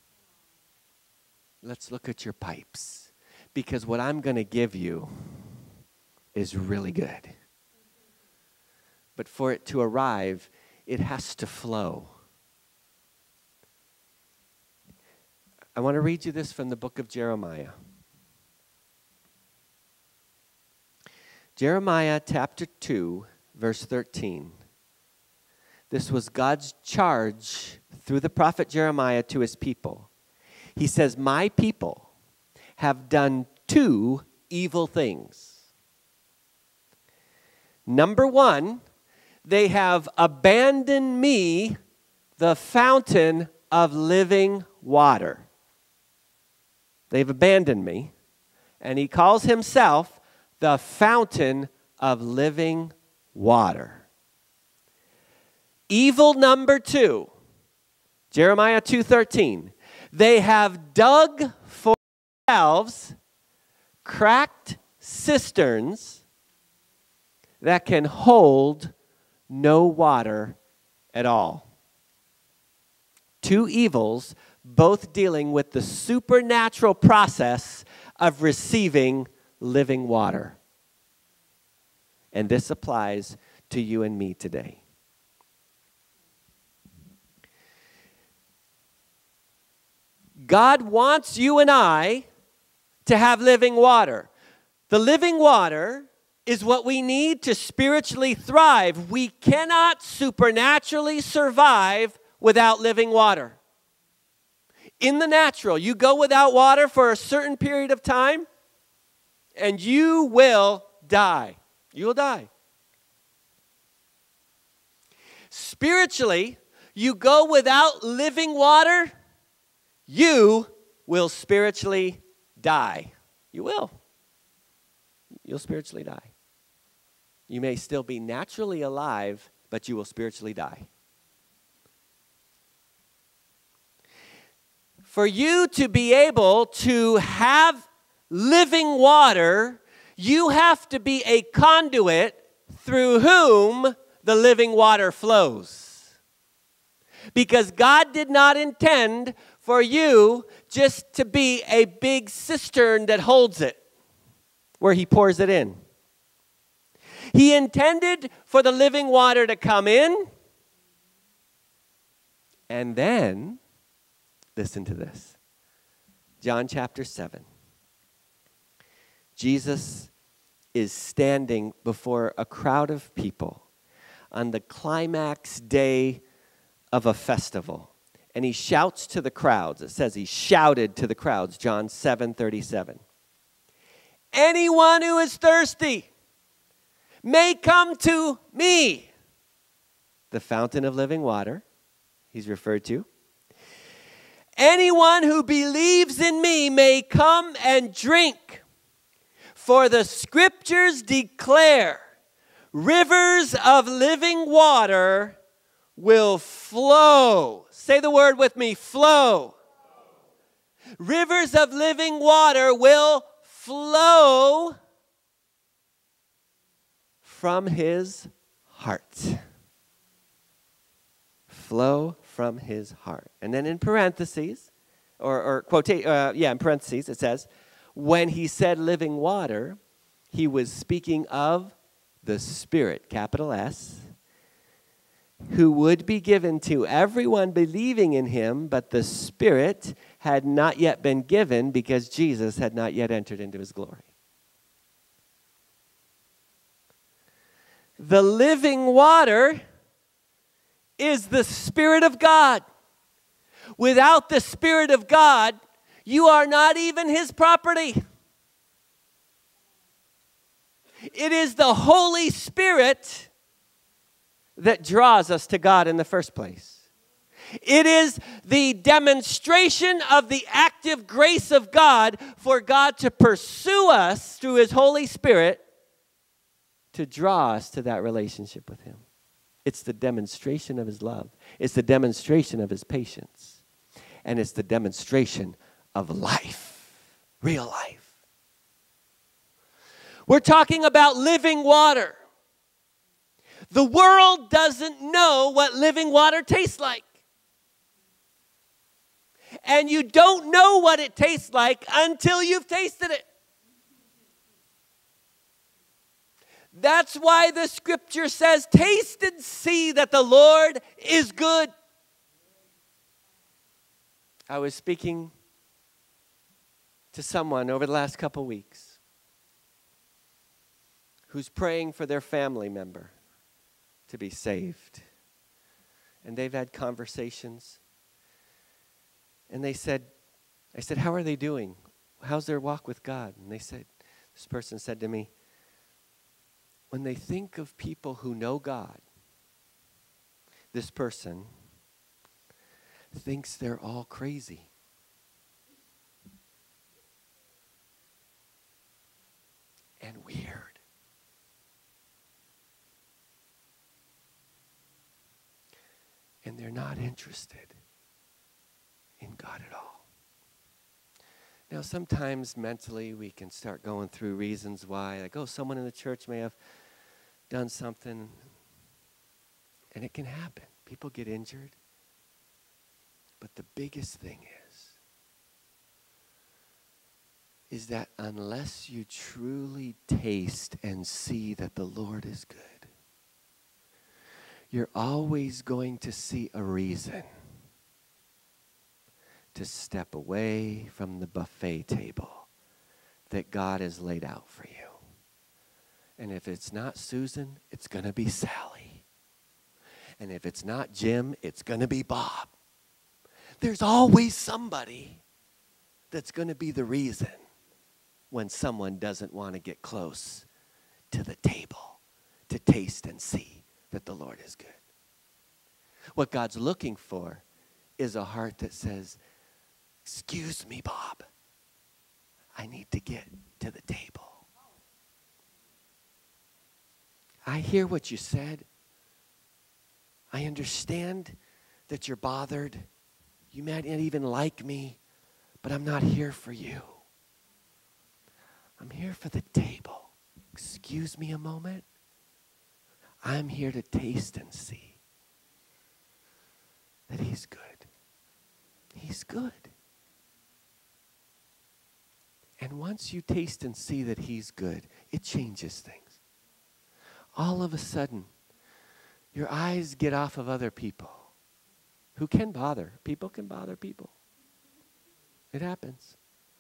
Let's look at your pipes. Because what I'm going to give you is really good. But for it to arrive, it has to flow. I want to read you this from the book of Jeremiah. Jeremiah chapter two, verse thirteen. This was God's charge through the prophet Jeremiah to his people. He says, my people have done two evil things. Number one, they have abandoned me, the fountain of living water. They've abandoned me, and he calls himself the fountain of living water. Evil number two, Jeremiah two thirteen. They have dug for themselves cracked cisterns that can hold no water at all. Two evils, both dealing with the supernatural process of receiving living water. And this applies to you and me today. God wants you and I to have living water. The living water is what we need to spiritually thrive. We cannot supernaturally survive without living water. In the natural, you go without water for a certain period of time, and you will die. You will die. Spiritually, you go without living water, you will spiritually die. You will. You'll spiritually die. You may still be naturally alive, but you will spiritually die. For you to be able to have living water, you have to be a conduit through whom the living water flows. Because God did not intend for you just to be a big cistern that holds it, where he pours it in. He intended for the living water to come in, and then, listen to this. John chapter seven. Jesus is standing before a crowd of people on the climax day of a festival. And he shouts to the crowds. It says he shouted to the crowds, John seven thirty-seven. Anyone who is thirsty may come to me. The fountain of living water, he's referred to. Anyone who believes in me may come and drink. For the scriptures declare rivers of living water will flow. Say the word with me, flow. Rivers of living water will flow from his heart. flow from his heart. And then in parentheses, or, or quote, uh, yeah, in parentheses, it says, when he said living water, he was speaking of the Spirit, capital S, who would be given to everyone believing in him, but the Spirit had not yet been given because Jesus had not yet entered into his glory. The living water is the Spirit of God. Without the Spirit of God, you are not even his property. It is the Holy Spirit that draws us to God in the first place. It is the demonstration of the active grace of God for God to pursue us through his Holy Spirit to draw us to that relationship with him. It's the demonstration of his love. It's the demonstration of his patience. And it's the demonstration of life, real life. We're talking about living water. The world doesn't know what living water tastes like. And you don't know what it tastes like until you've tasted it. That's why the scripture says, taste and see that the Lord is good. I was speaking to someone over the last couple weeks who's praying for their family member to be saved. And they've had conversations. And they said, I said, how are they doing? How's their walk with God? And they said, this person said to me, when they think of people who know God, this person thinks they're all crazy. And weird. And they're not interested in God at all. Now, sometimes mentally we can start going through reasons why, like, oh, someone in the church may have done something, and it can happen. People get injured. But the biggest thing is, is that unless you truly taste and see that the Lord is good, you're always going to see a reason to step away from the buffet table that God has laid out for you. And if it's not Susan, it's going to be Sally. And if it's not Jim, it's going to be Bob. There's always somebody that's going to be the reason when someone doesn't want to get close to the table to taste and see that the Lord is good. What God's looking for is a heart that says, excuse me, Bob, I need to get to the table. I hear what you said. I understand that you're bothered. You might not even like me, but I'm not here for you. I'm here for the table. Excuse me a moment. I'm here to taste and see that he's good. He's good. And once you taste and see that he's good, it changes things. All of a sudden, your eyes get off of other people who can bother. People can bother people. It happens.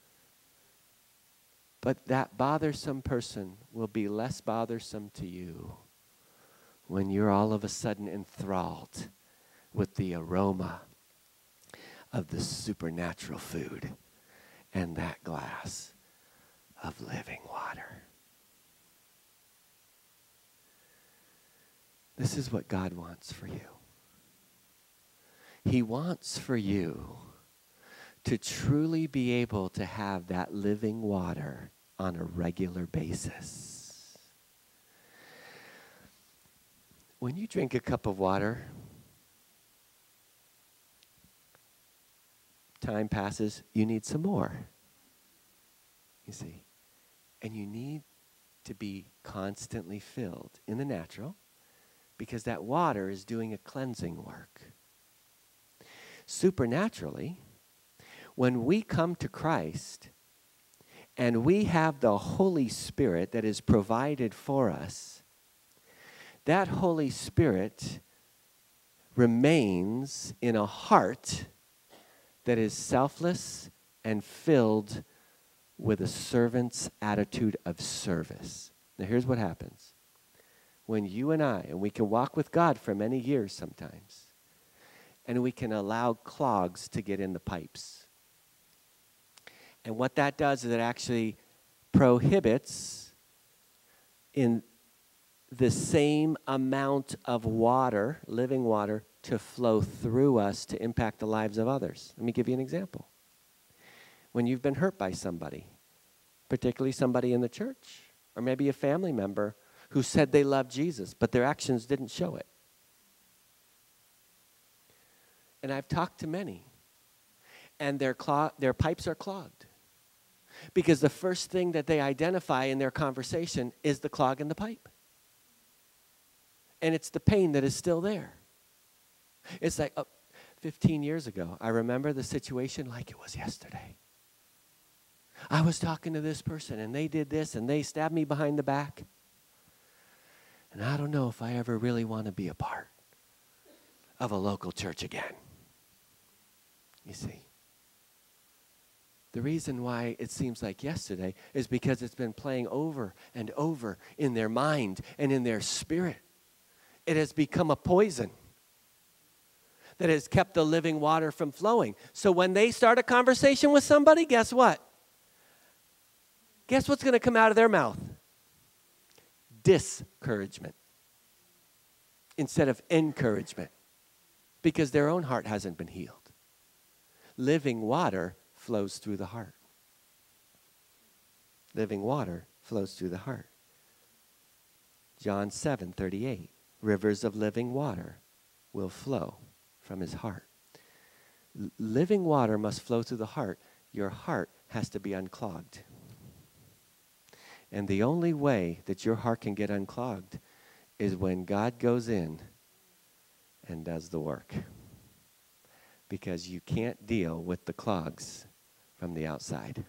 But that bothersome person will be less bothersome to you when you're all of a sudden enthralled with the aroma of the supernatural food and that glass of living water. This is what God wants for you. He wants for you to truly be able to have that living water on a regular basis. When you drink a cup of water, time passes, you need some more. You see? And you need to be constantly filled in the natural because that water is doing a cleansing work. supernaturally, when we come to Christ and we have the Holy Spirit that is provided for us, that Holy Spirit remains in a heart that is selfless and filled with a servant's attitude of service. Now here's what happens. When you and I, and we can walk with God for many years sometimes, and we can allow clogs to get in the pipes. And what that does is it actually prohibits in the same amount of water, living water, to flow through us to impact the lives of others. Let me give you an example. When you've been hurt by somebody, particularly somebody in the church, or maybe a family member who said they loved Jesus, but their actions didn't show it. And I've talked to many, and their, clog- their pipes are clogged. Because the first thing that they identify in their conversation is the clog in the pipe. And it's the pain that is still there. It's like, oh, fifteen years ago, I remember the situation like it was yesterday. I was talking to this person, and they did this, and they stabbed me behind the back. And I don't know if I ever really want to be a part of a local church again. You see, the reason why it seems like yesterday is because it's been playing over and over in their mind and in their spirit. It has become a poison that has kept the living water from flowing. So when they start a conversation with somebody, guess what? Guess what's going to come out of their mouth? Discouragement instead of encouragement, because their own heart hasn't been healed. Living water flows through the heart. Living water flows through the heart. John seven thirty-eight, rivers of living water will flow from his heart. L- living water must flow through the heart. Your heart has to be unclogged. And the only way that your heart can get unclogged is when God goes in and does the work. Because you can't deal with the clogs from the outside.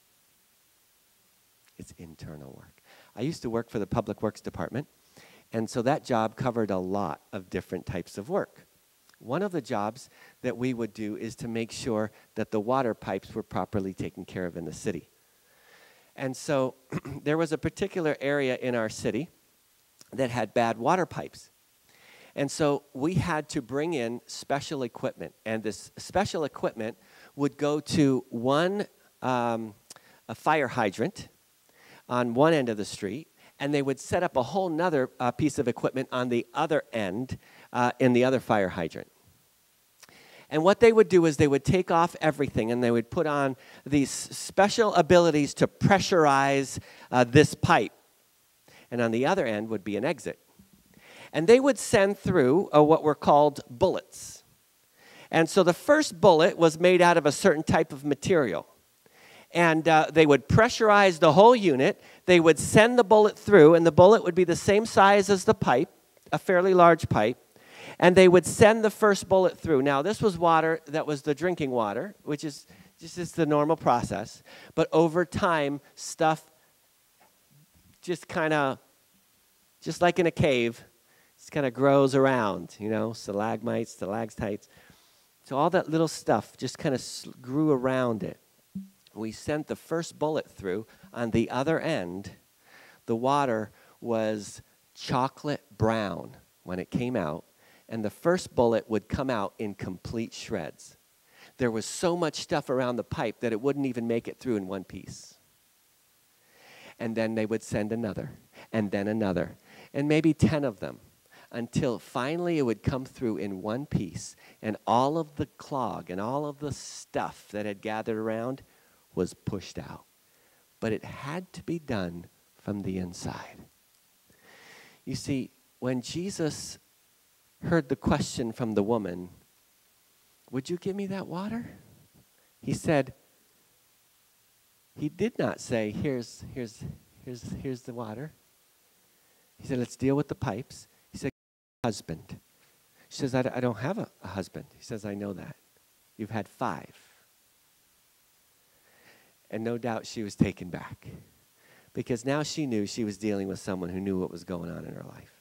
It's internal work. I used to work for the Public Works Department, and so that job covered a lot of different types of work. One of the jobs that we would do is to make sure that the water pipes were properly taken care of in the city. And so there was a particular area in our city that had bad water pipes. And so we had to bring in special equipment. And this special equipment would go to one um, a fire hydrant on one end of the street, and they would set up a whole nother uh, piece of equipment on the other end uh, in the other fire hydrant. And what they would do is they would take off everything, and they would put on these special abilities to pressurize uh, this pipe. And on the other end would be an exit. And they would send through uh, what were called bullets. And so the first bullet was made out of a certain type of material. And uh, they would pressurize the whole unit. They would send the bullet through, and the bullet would be the same size as the pipe, a fairly large pipe. And they would send the first bullet through. Now, this was water that was the drinking water, which is just is the normal process. But over time, stuff just kind of, just like in a cave, just kind of grows around, you know, stalagmites, stalactites. So all that little stuff just kind of grew around it. We sent the first bullet through. On the other end, the water was chocolate brown when it came out. And the first bullet would come out in complete shreds. There was so much stuff around the pipe that it wouldn't even make it through in one piece. And then they would send another, and then another, and maybe ten of them, until finally it would come through in one piece, and all of the clog and all of the stuff that had gathered around was pushed out. But it had to be done from the inside. You see, when Jesus heard the question from the woman, would you give me that water? He said, he did not say, here's, here's, here's, here's the water. He said, let's deal with the pipes. He said, husband. She says, I, I don't have a, a husband. He says, I know that. You've had five. And no doubt she was taken back, because now she knew she was dealing with someone who knew what was going on in her life.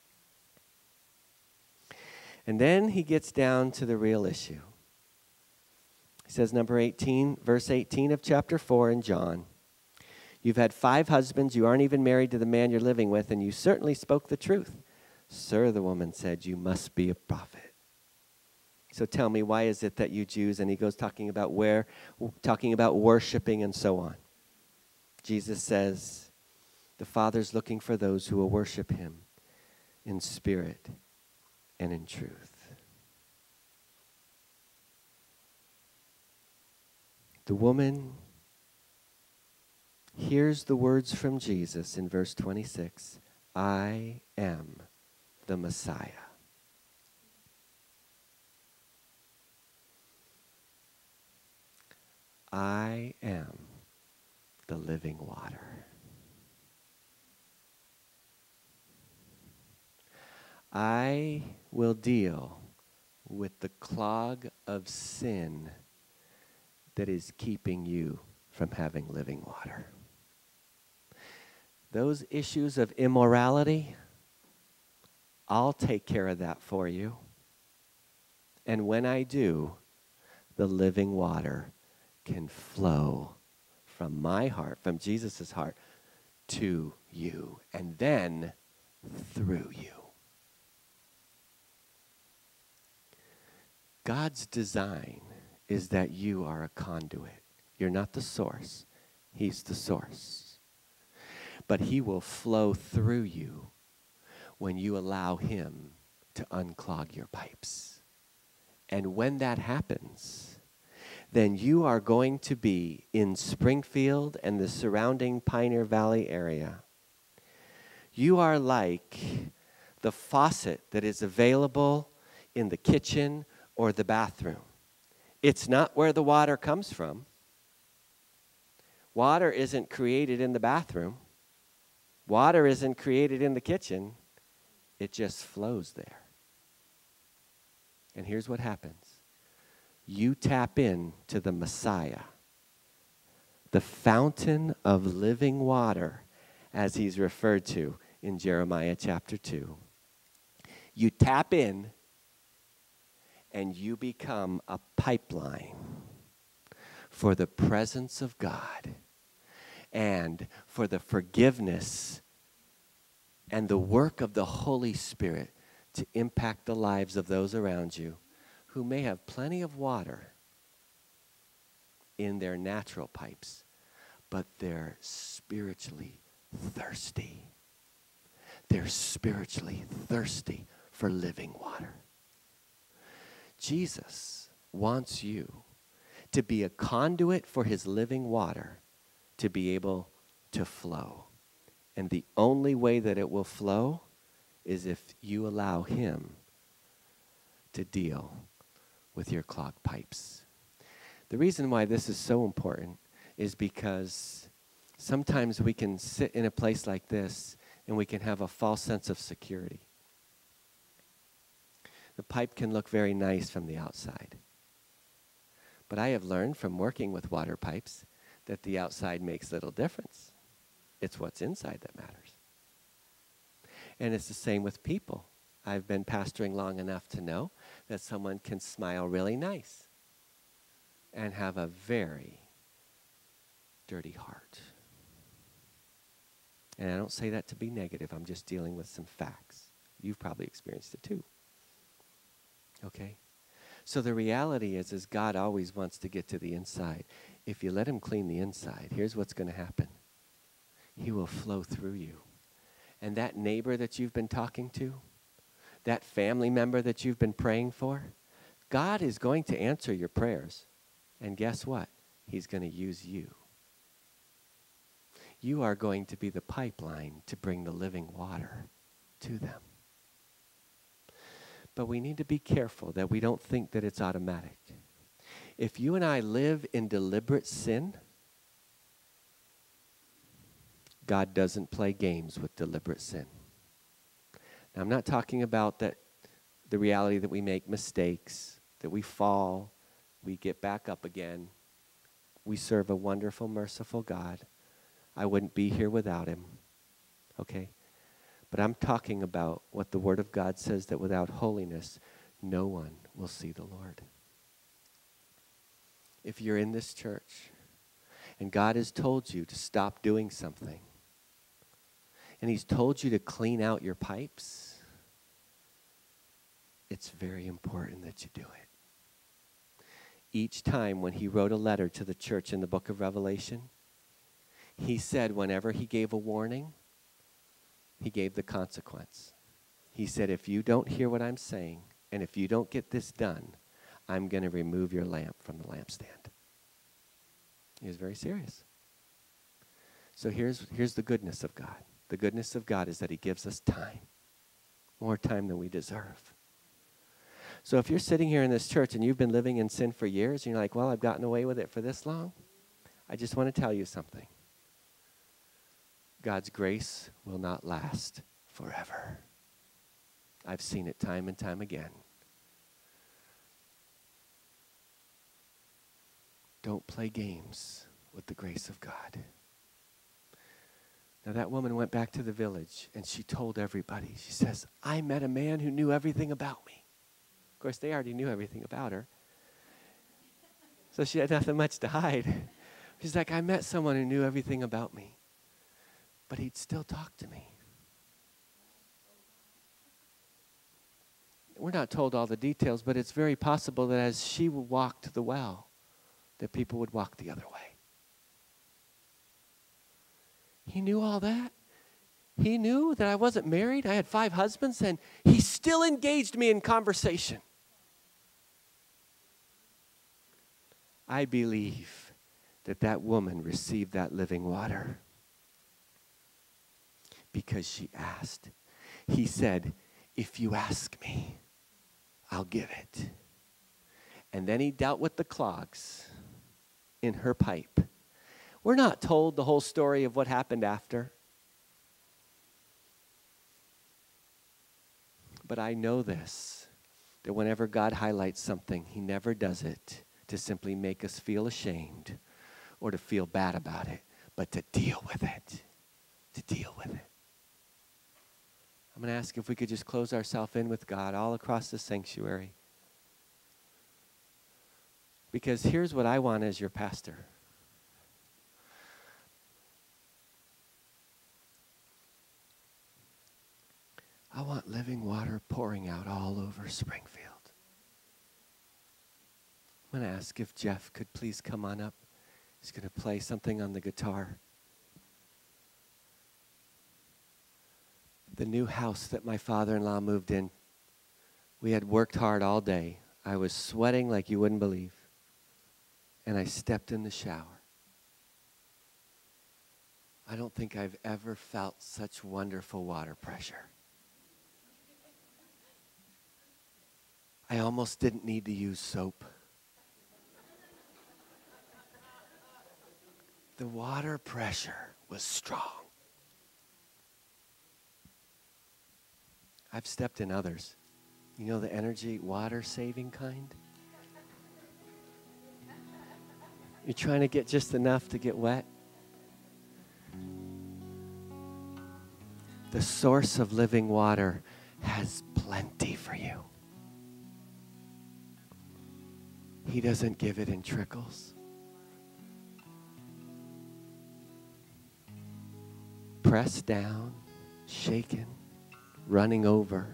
And then he gets down to the real issue. He says, number eighteen, verse eighteen of chapter four in John, you've had five husbands, you aren't even married to the man you're living with, and you certainly spoke the truth. Sir, the woman said, you must be a prophet. So tell me, why is it that you Jews, and he goes talking about where, talking about worshiping and so on. Jesus says, the Father's looking for those who will worship him in spirit and in truth. The woman hears the words from Jesus in verse twenty-six, I am the Messiah. I am the living water. I will deal with the clog of sin that is keeping you from having living water. Those issues of immorality, I'll take care of that for you. And when I do, the living water can flow from my heart, from Jesus' heart, to you, and then through you. God's design is that you are a conduit. You're not the source. He's the source. But he will flow through you when you allow him to unclog your pipes. And when that happens, then you are going to be in Springfield and the surrounding Pioneer Valley area. You are like the faucet that is available in the kitchen or the bathroom. It's not where the water comes from. Water isn't created in the bathroom. Water isn't created in the kitchen. It just flows there. And here's what happens. You tap in to the Messiah, the fountain of living water, as he's referred to in Jeremiah chapter two. You tap in and you become a pipeline for the presence of God and for the forgiveness and the work of the Holy Spirit to impact the lives of those around you who may have plenty of water in their natural pipes, but they're spiritually thirsty. They're spiritually thirsty for living water. Jesus wants you to be a conduit for his living water to be able to flow. And the only way that it will flow is if you allow him to deal with your clogged pipes. The reason why this is so important is because sometimes we can sit in a place like this and we can have a false sense of security. The pipe can look very nice from the outside. But I have learned from working with water pipes that the outside makes little difference. It's what's inside that matters. And it's the same with people. I've been pastoring long enough to know that someone can smile really nice and have a very dirty heart. And I don't say that to be negative. I'm just dealing with some facts. You've probably experienced it too. Okay? So the reality is, is God always wants to get to the inside. If you let him clean the inside, here's what's going to happen. He will flow through you. And that neighbor that you've been talking to, that family member that you've been praying for, God is going to answer your prayers. And guess what? He's going to use you. You are going to be the pipeline to bring the living water to them. But we need to be careful that we don't think that it's automatic. If you and I live in deliberate sin, God doesn't play games with deliberate sin. Now, I'm not talking about that the reality that we make mistakes, that we fall, we get back up again. We serve a wonderful, merciful God. I wouldn't be here without him. Okay? But I'm talking about what the Word of God says, that without holiness, no one will see the Lord. If you're in this church and God has told you to stop doing something, and he's told you to clean out your pipes, it's very important that you do it. Each time when he wrote a letter to the church in the book of Revelation, he said whenever he gave a warning, he gave the consequence. He said, if you don't hear what I'm saying, and if you don't get this done, I'm going to remove your lamp from the lampstand. He was very serious. So here's, here's the goodness of God. The goodness of God is that he gives us time, more time than we deserve. So if you're sitting here in this church and you've been living in sin for years, and you're like, well, I've gotten away with it for this long, I just want to tell you something. God's grace will not last forever. I've seen it time and time again. Don't play games with the grace of God. Now that woman went back to the village and she told everybody. She says, I met a man who knew everything about me. Of course, they already knew everything about her. So she had nothing much to hide. She's like, I met someone who knew everything about me. But he'd still talk to me. We're not told all the details, but it's very possible that as she walked the well, that people would walk the other way. He knew all that. He knew that I wasn't married. I had five husbands, and he still engaged me in conversation. I believe that that woman received that living water because she asked. He said, if you ask me, I'll give it. And then he dealt with the clogs in her pipe. We're not told the whole story of what happened after. But I know this, that whenever God highlights something, he never does it to simply make us feel ashamed or to feel bad about it, but to deal with it, to deal with it. I'm going to ask if we could just close ourselves in with God all across the sanctuary. Because here's what I want as your pastor. I want living water pouring out all over Springfield. I'm going to ask if Jeff could please come on up. He's going to play something on the guitar. The new house that my father-in-law moved in, we had worked hard all day. I was sweating like you wouldn't believe. And I stepped in the shower. I don't think I've ever felt such wonderful water pressure. I almost didn't need to use soap. The water pressure was strong. I've stepped in others. You know the energy, water-saving kind? You're trying to get just enough to get wet. The source of living water has plenty for you. He doesn't give it in trickles. Pressed down, shaken, running over.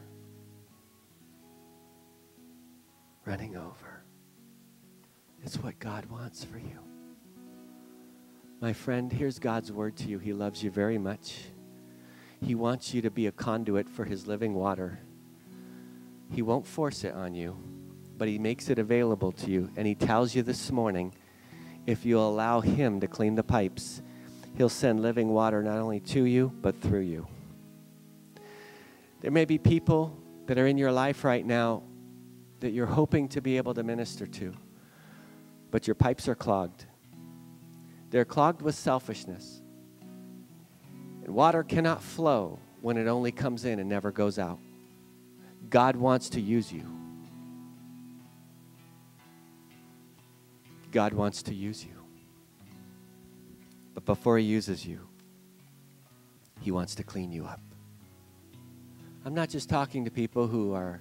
Running over. It's what God wants for you. My friend, here's God's word to you. He loves you very much. He wants you to be a conduit for his living water. He won't force it on you, but he makes it available to you. And he tells you this morning, if you allow him to clean the pipes, he'll send living water not only to you, but through you. There may be people that are in your life right now that you're hoping to be able to minister to, but your pipes are clogged. They're clogged with selfishness. And water cannot flow when it only comes in and never goes out. God wants to use you. God wants to use you. But before he uses you, he wants to clean you up. I'm not just talking to people who are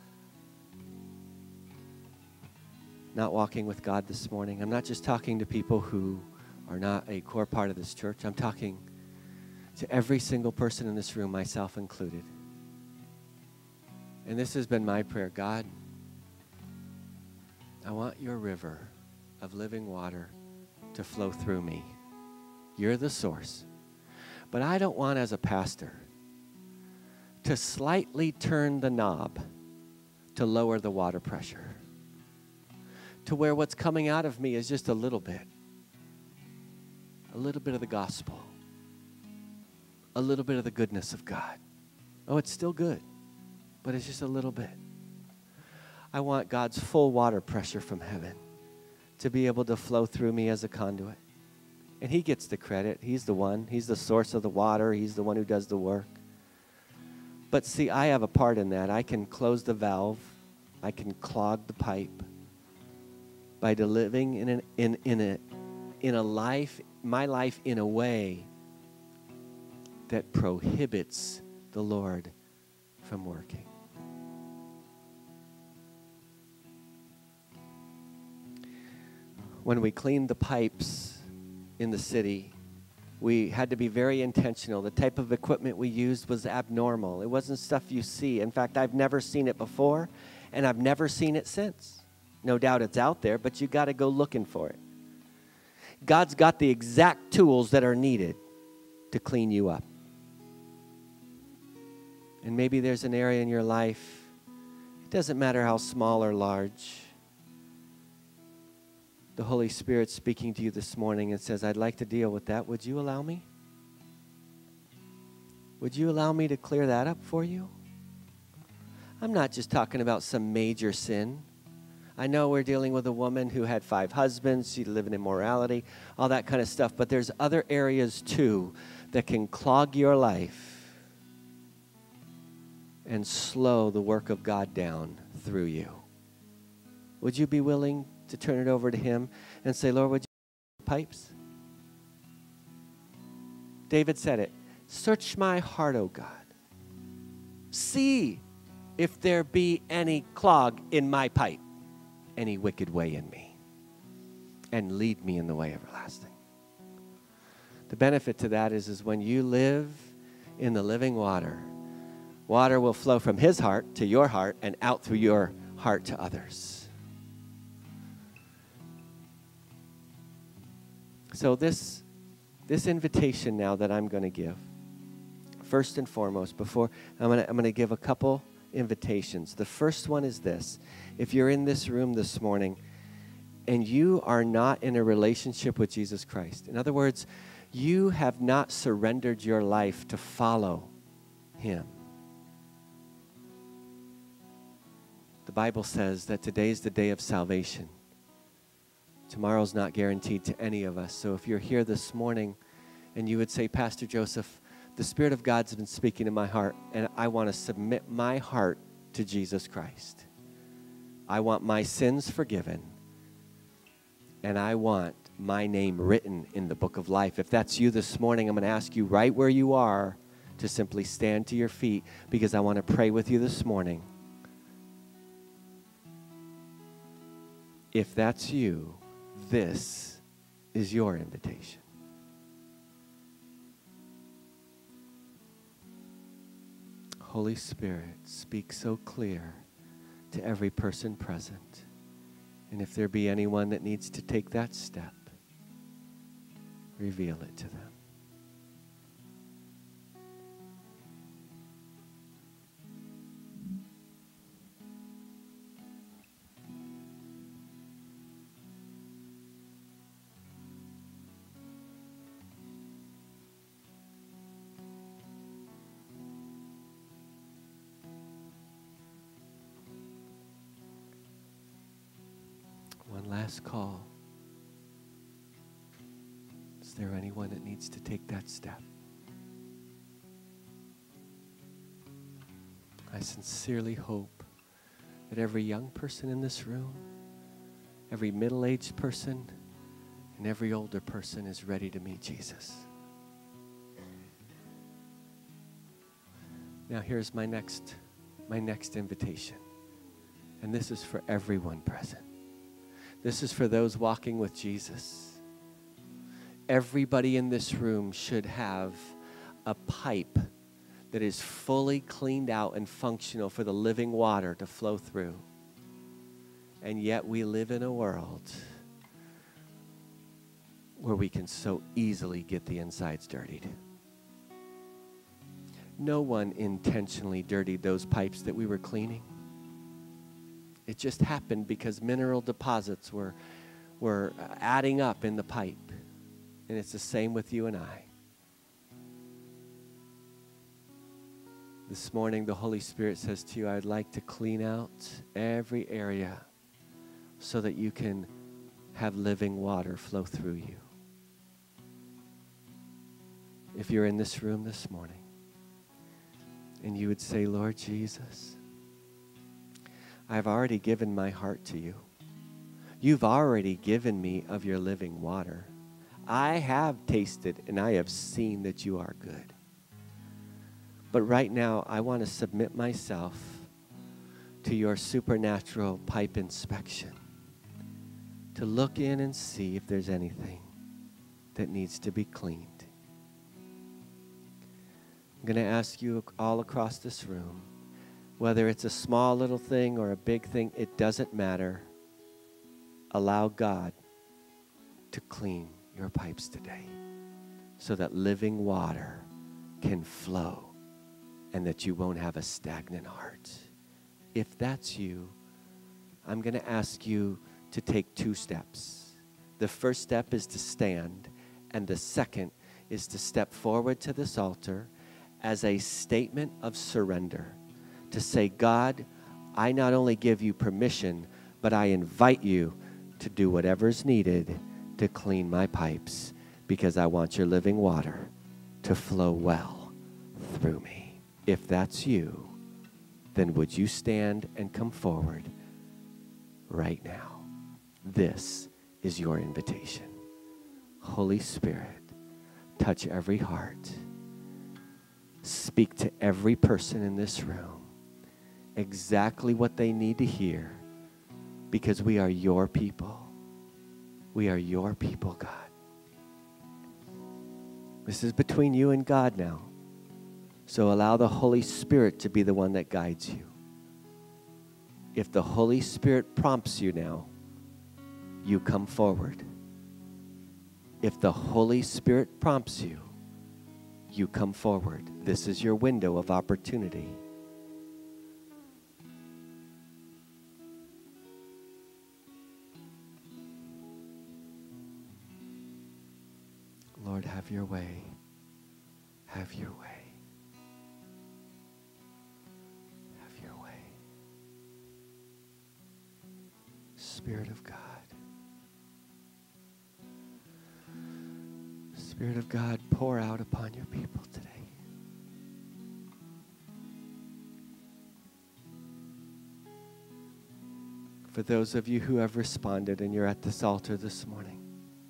not walking with God this morning. I'm not just talking to people who are not a core part of this church. I'm talking to every single person in this room, myself included. And this has been my prayer. God, I want your river of living water to flow through me. You're the source. But I don't want, as a pastor, to slightly turn the knob to lower the water pressure, to where what's coming out of me is just a little bit, a little bit of the gospel, a little bit of the goodness of God. Oh, it's still good, but it's just a little bit. I want God's full water pressure from heaven to be able to flow through me as a conduit. And he gets the credit. He's the one. He's the source of the water. He's the one who does the work. But see, I have a part in that. I can close the valve. I can clog the pipe by living in an, in in a in a life, my life in a way that prohibits the Lord from working. When we cleaned the pipes in the city, we had to be very intentional. The type of equipment we used was abnormal. It wasn't stuff you see. In fact, I've never seen it before, and I've never seen it since. No doubt it's out there, but you got to go looking for it. God's got the exact tools that are needed to clean you up. And maybe there's an area in your life, it doesn't matter how small or large, the Holy Spirit's speaking to you this morning and says, I'd like to deal with that. Would you allow me? Would you allow me to clear that up for you? I'm not just talking about some major sin. I know we're dealing with a woman who had five husbands. She lived in immorality, all that kind of stuff. But there's other areas, too, that can clog your life and slow the work of God down through you. Would you be willing to turn it over to him and say, Lord, would you pipes? David said it. Search my heart, O God. See if there be any clog in my pipe, any wicked way in me, and lead me in the way everlasting. The benefit to that is, is when you live in the living water, water will flow from his heart to your heart and out through your heart to others. So this, this invitation now that I'm going to give, first and foremost, before I'm going to I'm going to give a couple invitations. The first one is this. If you're in this room this morning and you are not in a relationship with Jesus Christ, in other words, you have not surrendered your life to follow him. The Bible says that today's the day of salvation. Tomorrow's not guaranteed to any of us. So if you're here this morning and you would say, Pastor Joseph, the Spirit of God's been speaking in my heart, and I want to submit my heart to Jesus Christ. I want my sins forgiven, and I want my name written in the book of life. If that's you this morning, I'm going to ask you right where you are to simply stand to your feet, because I want to pray with you this morning. If that's you, this is your invitation. Holy Spirit, speak so clear to every person present. And if there be anyone that needs to take that step, reveal it to them. One last call. Is there anyone that needs to take that step? I sincerely hope that every young person in this room, every middle-aged person, and every older person is ready to meet Jesus. Now here's my next, my next invitation. And this is for everyone present. This is for those walking with Jesus. Everybody in this room should have a pipe that is fully cleaned out and functional for the living water to flow through. And yet we live in a world where we can so easily get the insides dirtied. No one intentionally dirtied those pipes that we were cleaning. It just happened because mineral deposits were, were adding up in the pipe. And it's the same with you and I. This morning, the Holy Spirit says to you, I'd like to clean out every area so that you can have living water flow through you. If you're in this room this morning and you would say, Lord Jesus, I've already given my heart to you. You've already given me of your living water. I have tasted and I have seen that you are good. But right now, I want to submit myself to your supernatural pipe inspection to look in and see if there's anything that needs to be cleaned. I'm going to ask you all across this room, whether it's a small little thing or a big thing, it doesn't matter. Allow God to clean your pipes today so that living water can flow and that you won't have a stagnant heart. If that's you, I'm going to ask you to take two steps. The first step is to stand, and the second is to step forward to this altar as a statement of surrender, to say, God, I not only give you permission, but I invite you to do whatever's needed to clean my pipes, because I want your living water to flow well through me. If that's you, then would you stand and come forward right now? This is your invitation. Holy Spirit, touch every heart. Speak to every person in this room exactly what they need to hear, because we are your people. We are your people, God. This is between you and God now. So allow the Holy Spirit to be the one that guides you. If the Holy Spirit prompts you now, you come forward. If the Holy Spirit prompts you, you come forward. This is your window of opportunity. Lord, have your way. Have your way. Have your way. Spirit of God. Spirit of God, pour out upon your people today. For those of you who have responded and you're at this altar this morning,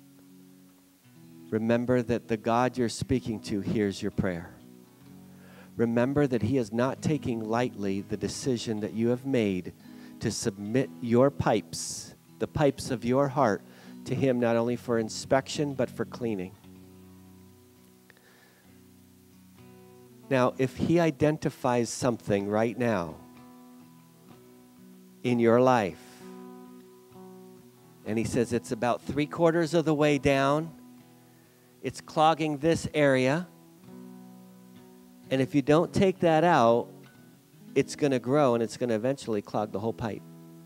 remember that the God you're speaking to hears your prayer. Remember that he is not taking lightly the decision that you have made to submit your pipes, the pipes of your heart, to him, not only for inspection, but for cleaning. Now, if he identifies something right now in your life, and he says it's about three quarters of the way down, it's clogging this area, and if you don't take that out, it's going to grow and it's going to eventually clog the whole pipe.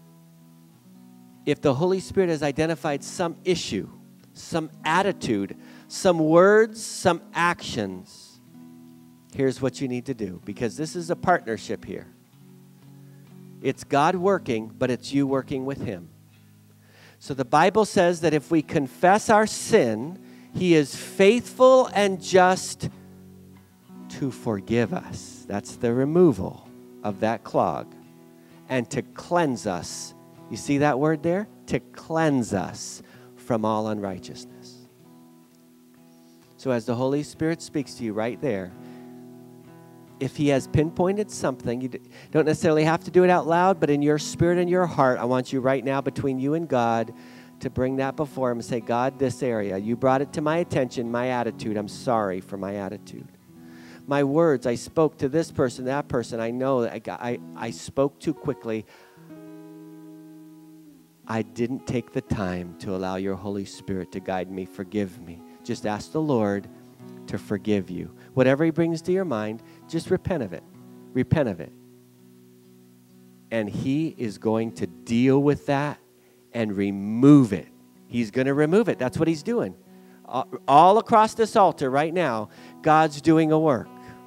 If the Holy Spirit has identified some issue, some attitude, some words, some actions, here's what you need to do, because this is a partnership here. It's God working, but it's you working with him. So the Bible says that if we confess our sin, he is faithful and just to forgive us. That's the removal of that clog. And to cleanse us. You see that word there? to cleanse us from all unrighteousness. So as the Holy Spirit speaks to you right there, if he has pinpointed something, you don't necessarily have to do it out loud, but in your spirit and your heart, I want you right now between you and God to bring that before him and say, God, this area, you brought it to my attention, my attitude. I'm sorry for my attitude. My words, I spoke to this person, that person. I know that I, got, I, I spoke too quickly. I didn't take the time to allow your Holy Spirit to guide me. Forgive me. Just ask the Lord to forgive you. Whatever he brings to your mind, just repent of it. Repent of it. And he is going to deal with that and remove it. He's going to remove it. That's what he's doing. All across this altar right now, God's doing a work.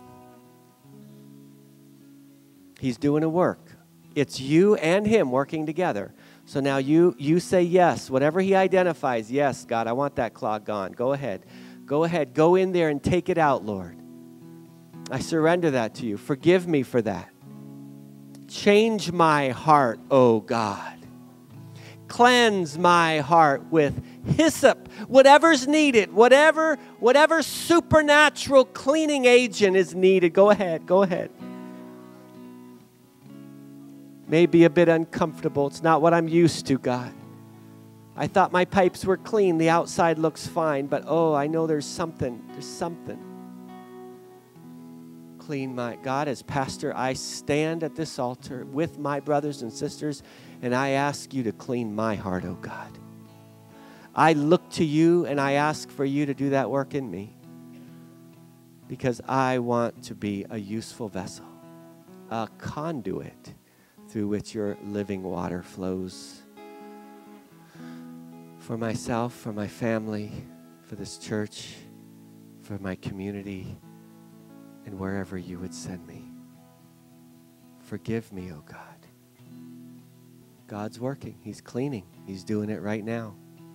He's doing a work. It's you and him working together. So now you, you say yes. Whatever he identifies, yes, God, I want that clog gone. Go ahead. Go ahead. Go in there and take it out, Lord. I surrender that to you. Forgive me for that. Change my heart, oh God. Cleanse my heart with hyssop, whatever's needed, whatever, whatever supernatural cleaning agent is needed. Go ahead, go ahead. May be a bit uncomfortable. It's not what I'm used to, God. I thought my pipes were clean. The outside looks fine, but oh, I know there's something. There's something. Clean my, God, as pastor, I stand at this altar with my brothers and sisters, and I ask you to clean my heart, oh God. I look to you and I ask for you to do that work in me because I want to be a useful vessel, a conduit through which your living water flows for myself, for my family, for this church, for my community, and wherever you would send me. Forgive me, oh God. God's working. He's cleaning. He's doing it right now.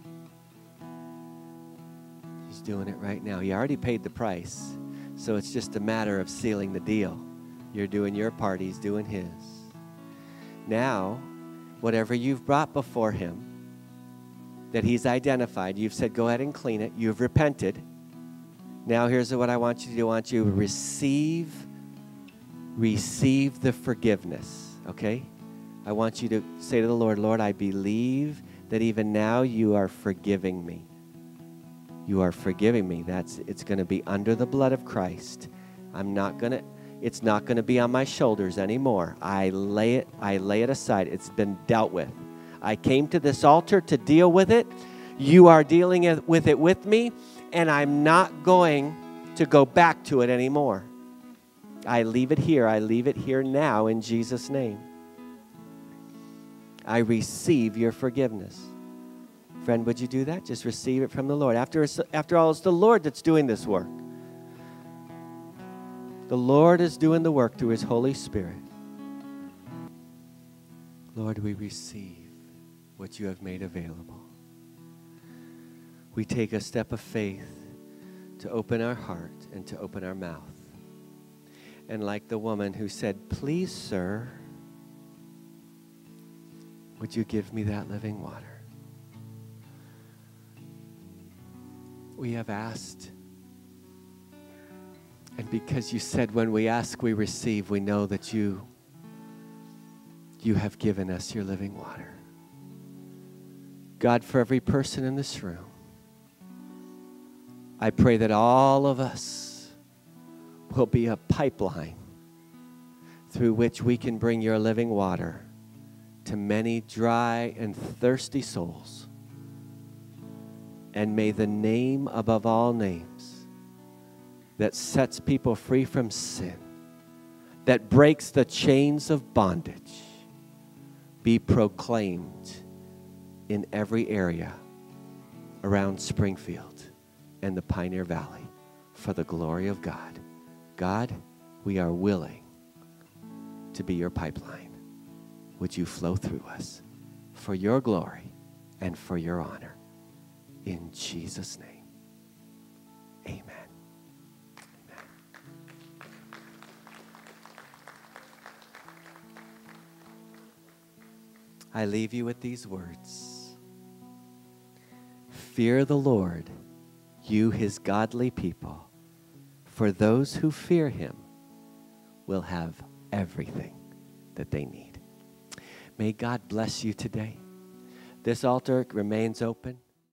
He's doing it right now. He already paid the price, so it's just a matter of sealing the deal. You're doing your part. He's doing his. Now, whatever you've brought before him that he's identified, you've said, go ahead and clean it. You've repented. Now here's what I want you to do. I want you to receive, receive the forgiveness, okay? I want you to say to the Lord, Lord, I believe that even now you are forgiving me. You are forgiving me. That's, it's going to be under the blood of Christ. I'm not going to, it's not going to be on my shoulders anymore. I lay it, I lay it aside. It's been dealt with. I came to this altar to deal with it. You are dealing with it with me, and I'm not going to go back to it anymore. I leave it here. I leave it here now in Jesus' name. I receive your forgiveness. Friend, would you do that? Just receive it from the Lord. After, after all, it's the Lord that's doing this work. The Lord is doing the work through his Holy Spirit. Lord, we receive what you have made available. We take a step of faith to open our heart and to open our mouth. And like the woman who said, please, sir, would you give me that living water? We have asked. And because you said when we ask, we receive, we know that you, you have given us your living water. God, for every person in this room, I pray that all of us will be a pipeline through which we can bring your living water to many dry and thirsty souls. And may the name above all names that sets people free from sin, that breaks the chains of bondage, be proclaimed in every area around Springfield and the Pioneer Valley for the glory of God. God, we are willing to be your pipeline. Would you flow through us for your glory and for your honor? In Jesus' name, amen. Amen. I leave you with these words. Fear the Lord, you his godly people, for those who fear him will have everything that they need. May God bless you today. This altar remains open.